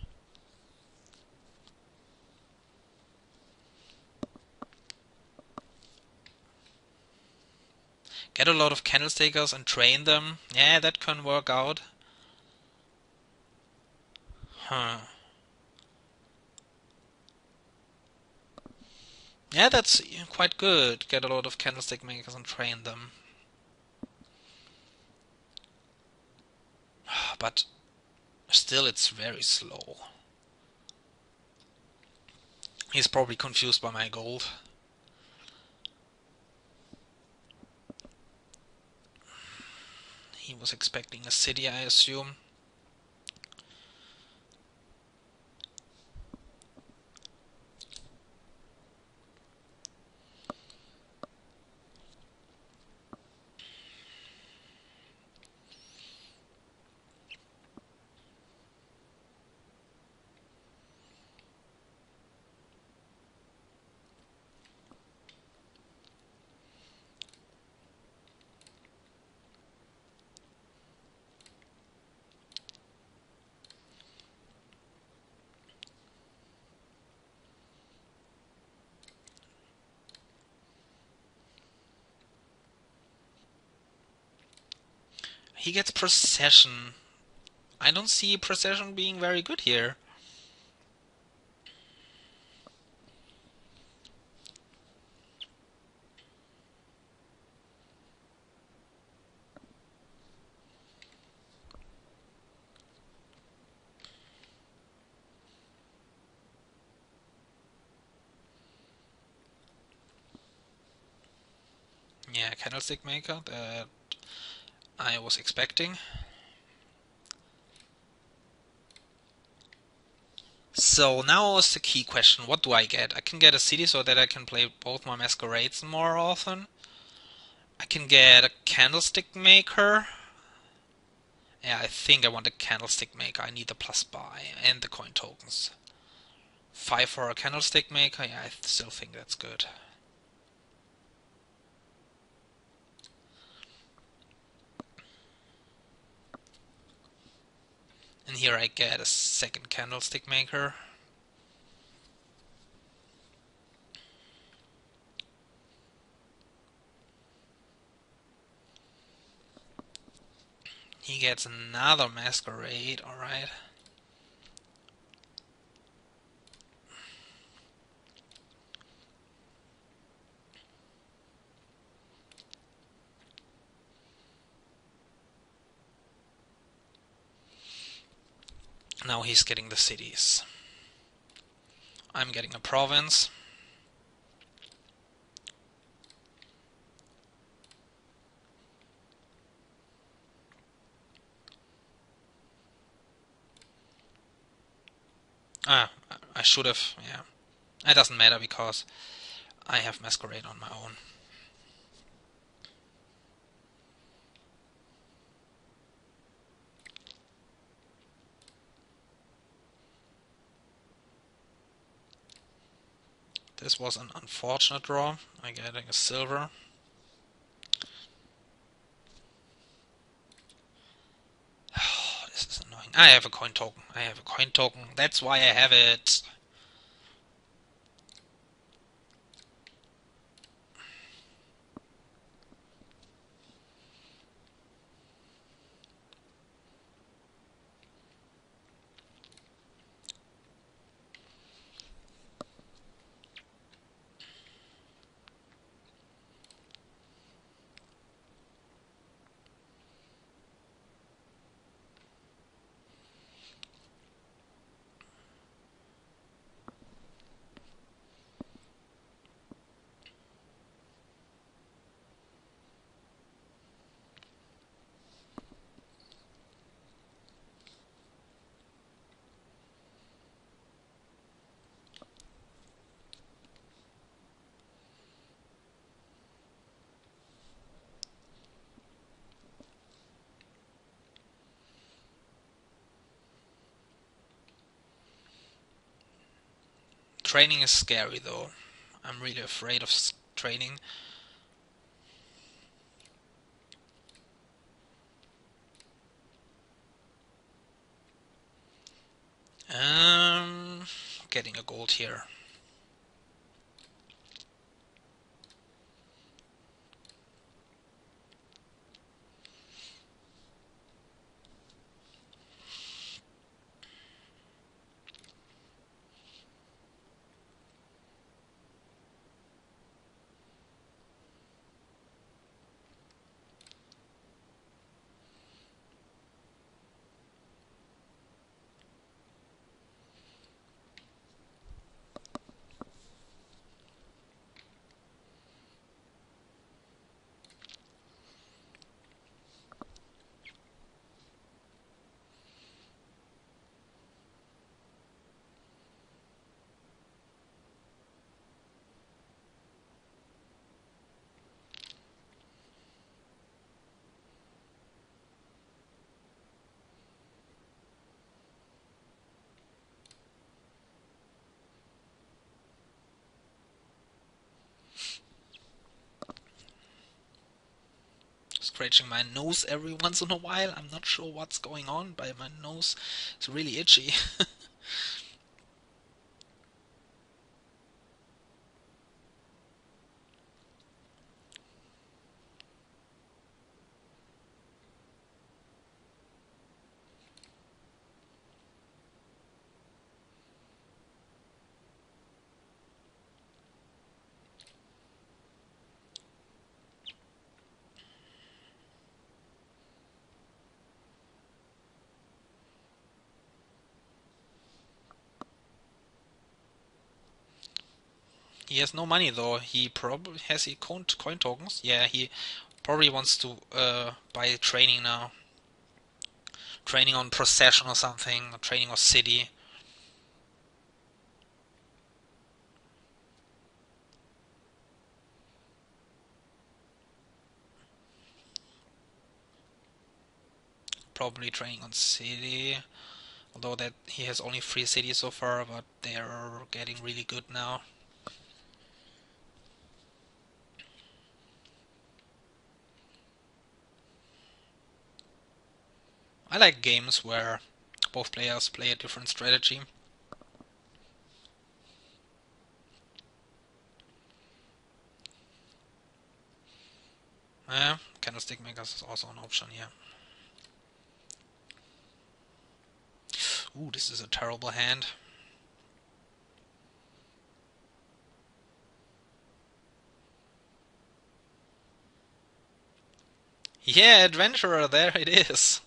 Get a lot of candlestickers and train them. Yeah, that can work out. Huh. Yeah, that's quite good. Get a lot of candlestick makers and train them. But still, it's very slow. He's probably confused by my gold. He was expecting a city, I assume. He gets Procession. I don't see Procession being very good here. Yeah, Candlestick Maker that I was expecting. So now is the key question. What do I get? I can get a city so that I can play both my Masquerades more often. I can get a Candlestick Maker. Yeah, I think I want a Candlestick Maker. I need the plus buy and the coin tokens. Five for a Candlestick Maker. Yeah, I still think that's good. And here I get a second candlestick maker. He gets another masquerade, alright. Now he's getting the cities. I'm getting a province. Ah, I should have, yeah. It doesn't matter because I have masquerade on my own. This was an unfortunate draw. I'm getting a silver. Oh, this is annoying. I have a coin token. I have a coin token. That's why I have it. Training is scary though. I'm really afraid of training. Um, getting a gold here. Scratching my nose every once in a while. I'm not sure what's going on, but my nose is really itchy. He has no money though. He probably has he coin, coin tokens. Yeah, he probably wants to uh, buy training now. Training on procession or something. Or training on city. Probably training on city. Although that he has only three cities so far, but they're getting really good now. I like games where both players play a different strategy. Yeah, Candlestick Makers is also an option, yeah. Ooh, this is a terrible hand. Yeah, Adventurer, there it is.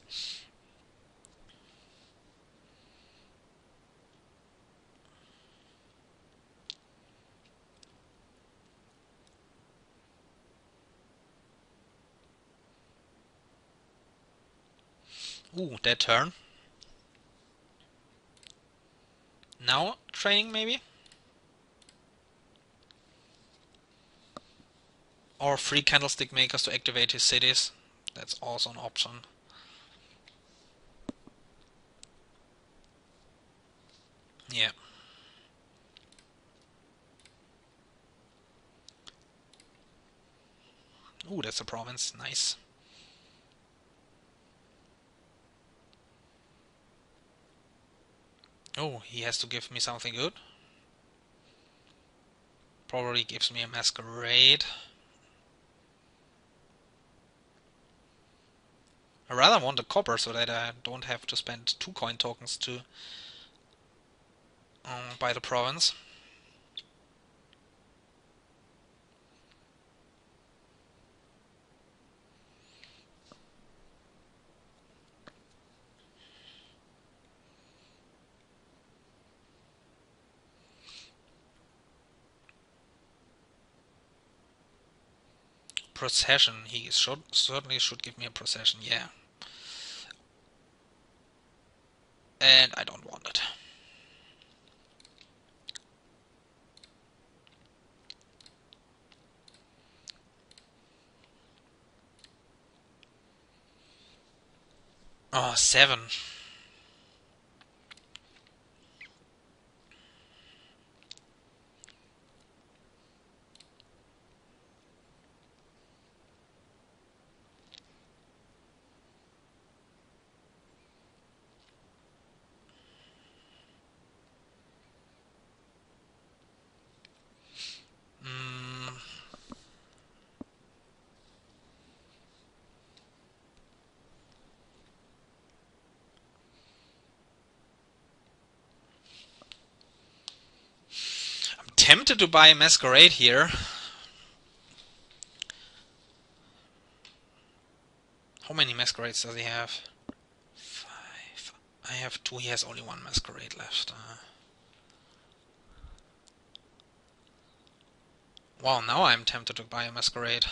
Ooh, that turn. Now training maybe? Or free Candlestick Makers to activate his cities. That's also an option. Yeah. Ooh, that's a province. Nice. Oh, he has to give me something good. Probably gives me a Masquerade. I rather want a copper so that I don't have to spend two coin tokens to um, buy the province. Procession. He should certainly should give me a procession, yeah. And I don't want it. Oh, seven. Mm. I'm tempted to buy a Masquerade here. How many Masquerades does he have? Five. I have two. He has only one Masquerade left. Uh, wow, now I'm tempted to buy a Masquerade.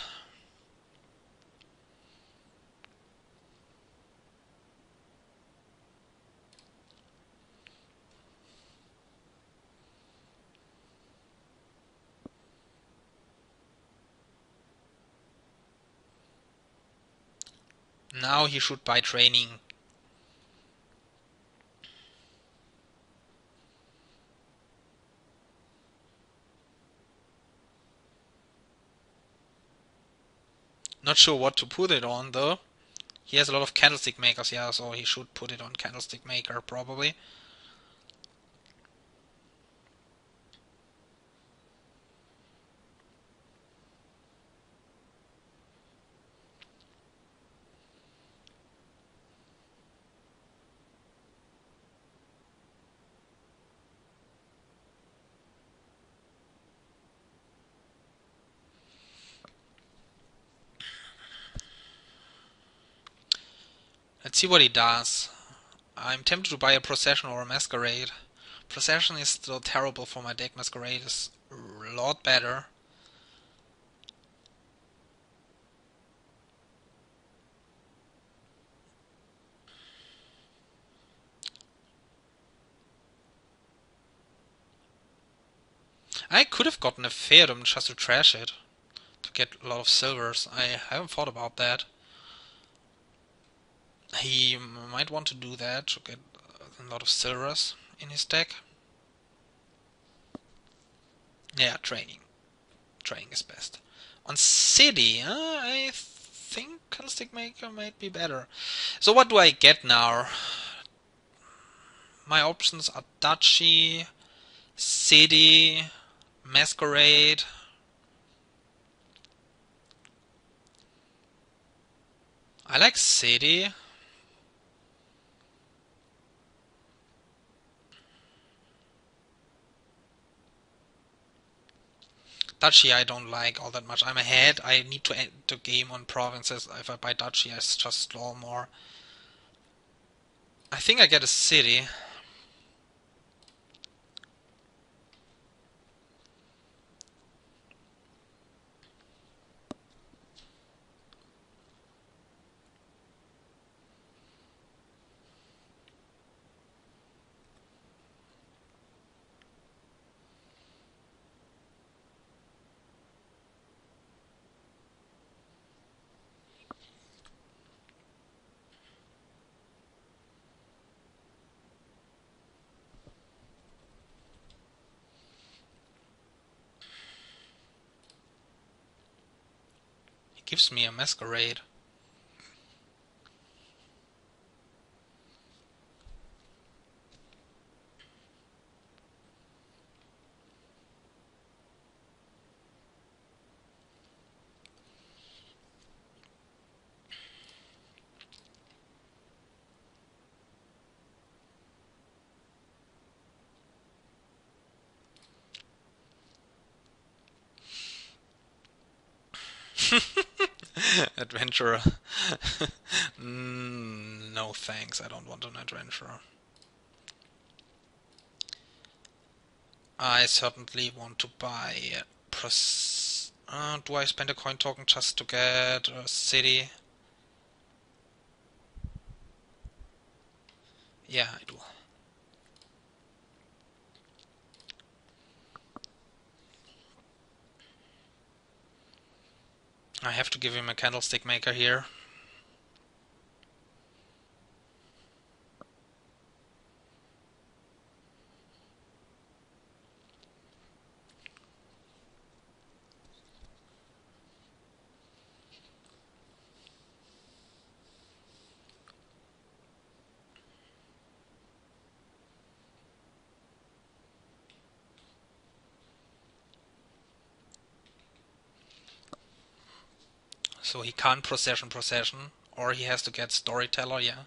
Now he should buy training. Not sure what to put it on though. He has a lot of Candlestick Makers, yeah, so he should put it on Candlestick Maker probably. Let's see what he does. I'm tempted to buy a Procession or a Masquerade. Procession is still terrible for my deck. Masquerade is a lot better. I could have gotten a Feodum just to trash it, to get a lot of silvers. I haven't thought about that. He might want to do that to get a lot of silvers in his deck. Yeah, training. Training is best. On City, uh, I think Candlestick Maker might be better. So what do I get now? my options are Duchy, City, Masquerade. I like City. Duchy I don't like all that much. I'm ahead. I need to end the game on provinces. If I buy Duchy, I just stall more. I think I get a city. He gives me a Masquerade. Adventurer. mm, no thanks, I don't want an adventurer. I certainly want to buy pros uh, do I spend a coin token just to get a city? Yeah, I do. I have to give him a candlestick maker here. So he can't procession procession, or he has to get storyteller, yeah.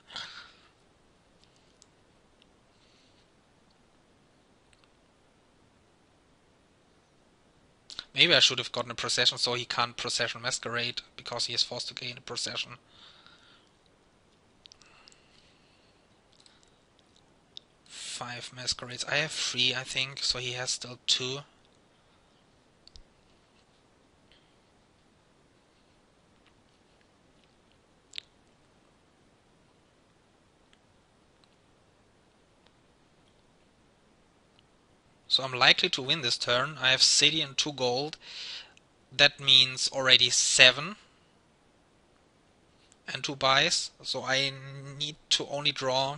Maybe I should have gotten a procession so he can't procession masquerade, because he is forced to gain a procession. Five masquerades. I have three, I think, so he has still two. So I'm likely to win this turn. I have city and two gold. That means already seven. And two buys. So I need to only draw.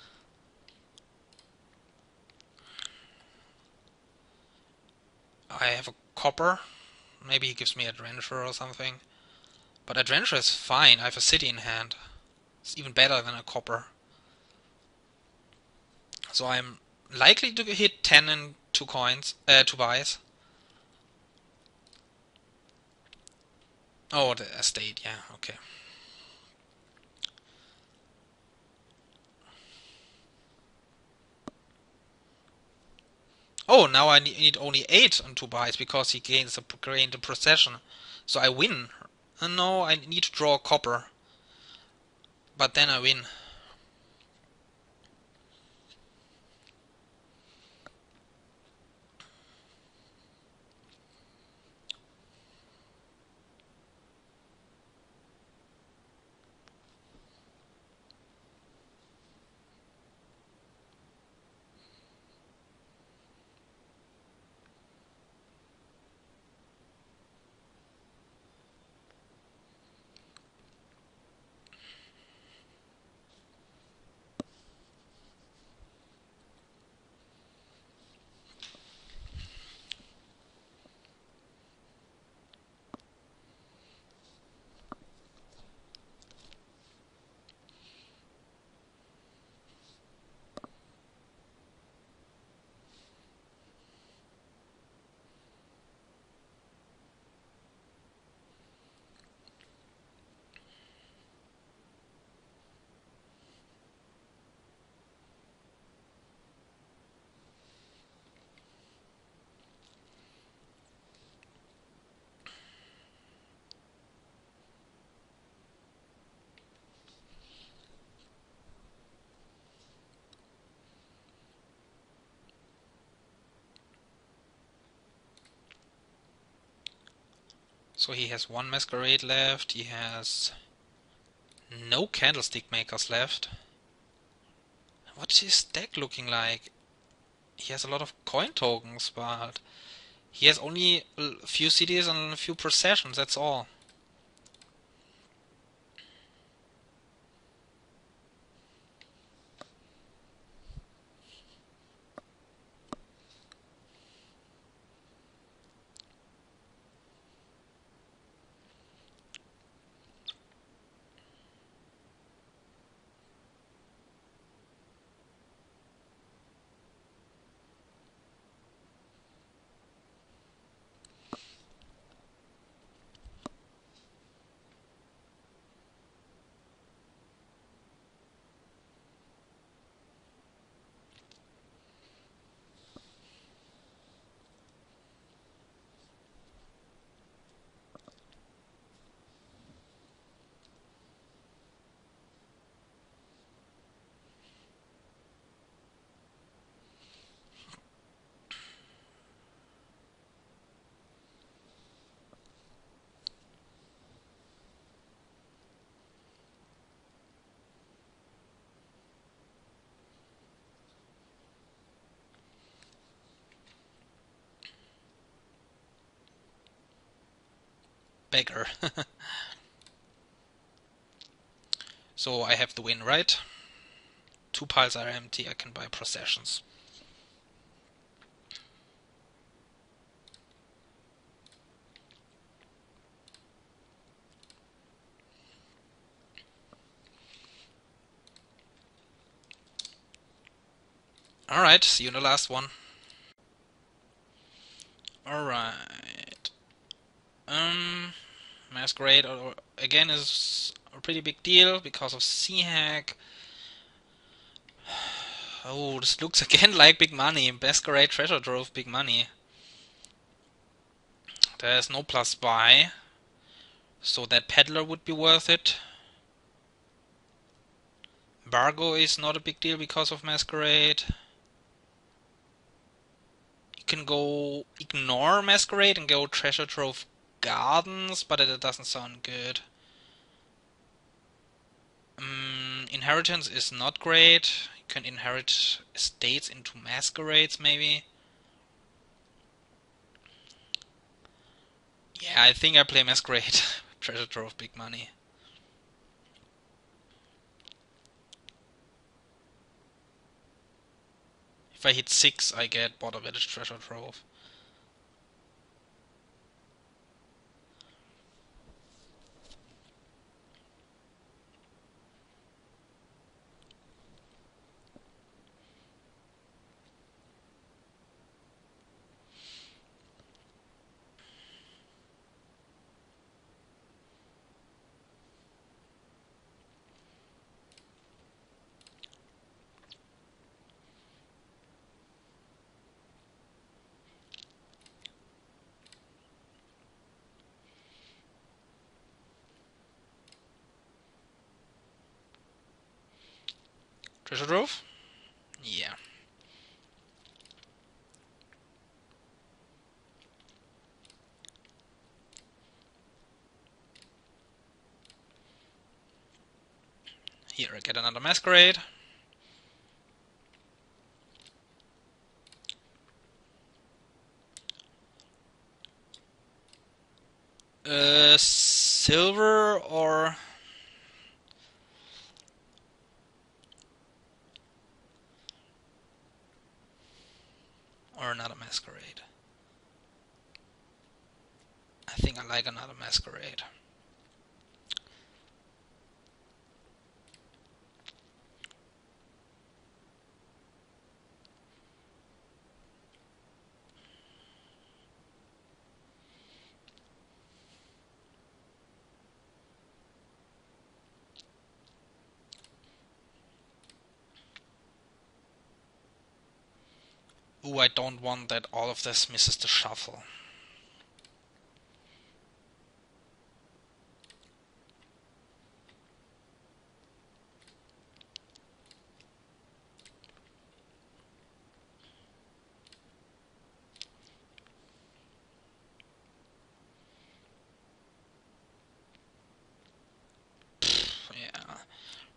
I have a copper. Maybe he gives me adventure or something. But adventure is fine. I have a city in hand. It's even better than a copper. So I'm likely to hit ten and two coins, uh, two buys. Oh, the estate, yeah, okay. Oh, now I need only eight on two buys because he gains a gained a procession. So I win. Uh, no, I need to draw a copper. But then I win. So he has one Masquerade left, he has no Candlestick Makers left. What is his deck looking like? He has a lot of coin tokens, but he has only a few C Ds and a few processions, that's all. Beggar. So I have the win, right? Two piles are empty, I can buy processions. Alright, see you in the last one. Alright. Um, Masquerade uh, again is a pretty big deal because of C-Hack. Oh, this looks again like big money. Masquerade Treasure Trove, big money. There's no plus buy, so that Peddler would be worth it. Bargo is not a big deal because of Masquerade. You can go ignore Masquerade and go Treasure Trove Gardens, but it doesn't sound good. Um, inheritance is not great. You can inherit estates into Masquerades, maybe. Yeah, I think I play Masquerade. Treasure Trove, big money. If I hit six, I get Border Village Treasure Trove. Treasure Trove? Yeah. Here I get another Masquerade. Uh, silver or... or another Masquerade. I think I like another Masquerade. Ooh, I don't want that all of this misses the shuffle.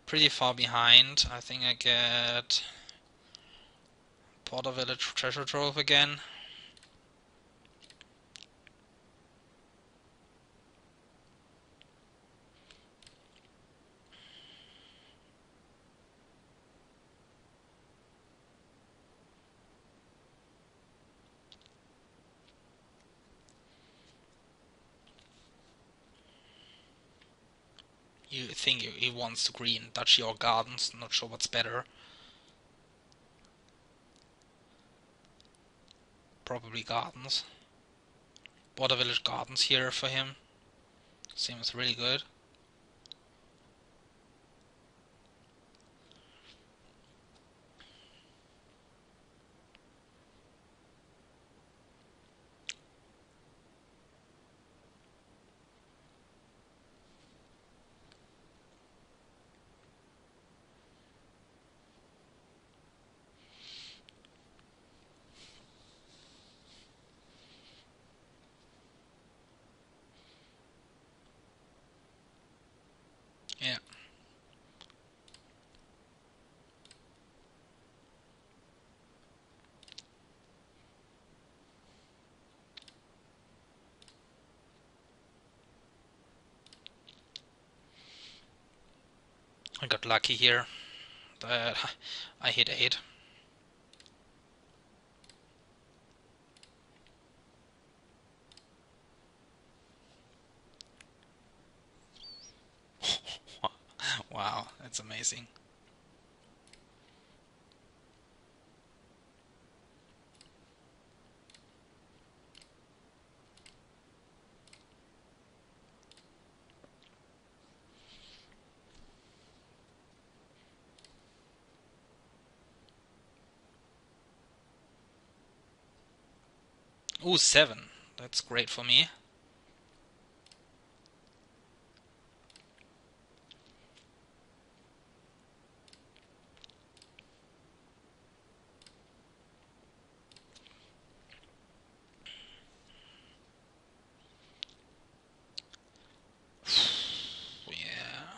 pretty far behind. I think I get Porter Village Treasure Trove again. You think he wants to green Duchy or Gardens, not sure what's better. Probably Gardens. Border Village Gardens here for him. Seems really good. Yeah. I got lucky here that I hit eight. Wow, that's amazing. Ooh, seven. That's great for me. Yeah.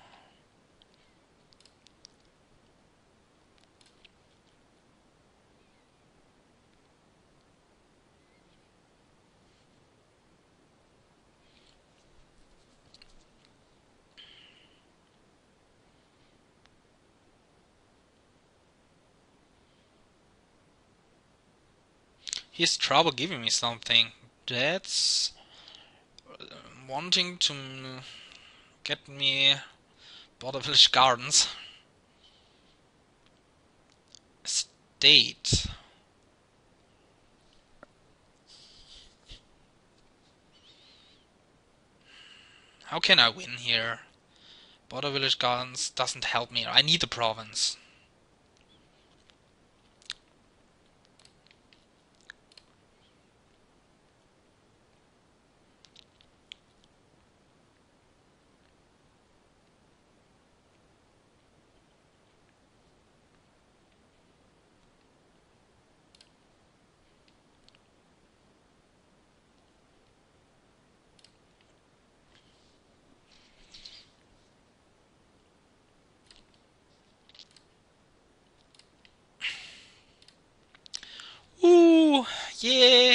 He's trouble giving me something. That's wanting to get me Border Village Gardens. State. How can I win here? Border Village Gardens doesn't help me. I need the province. Ooh, yeah.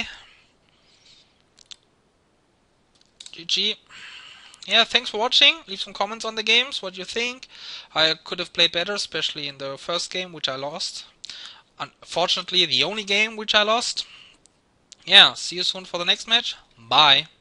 G G. Yeah, thanks for watching. Leave some comments on the games, what you think. I could have played better, especially in the first game, which I lost. Unfortunately, the only game which I lost. Yeah, see you soon for the next match. Bye.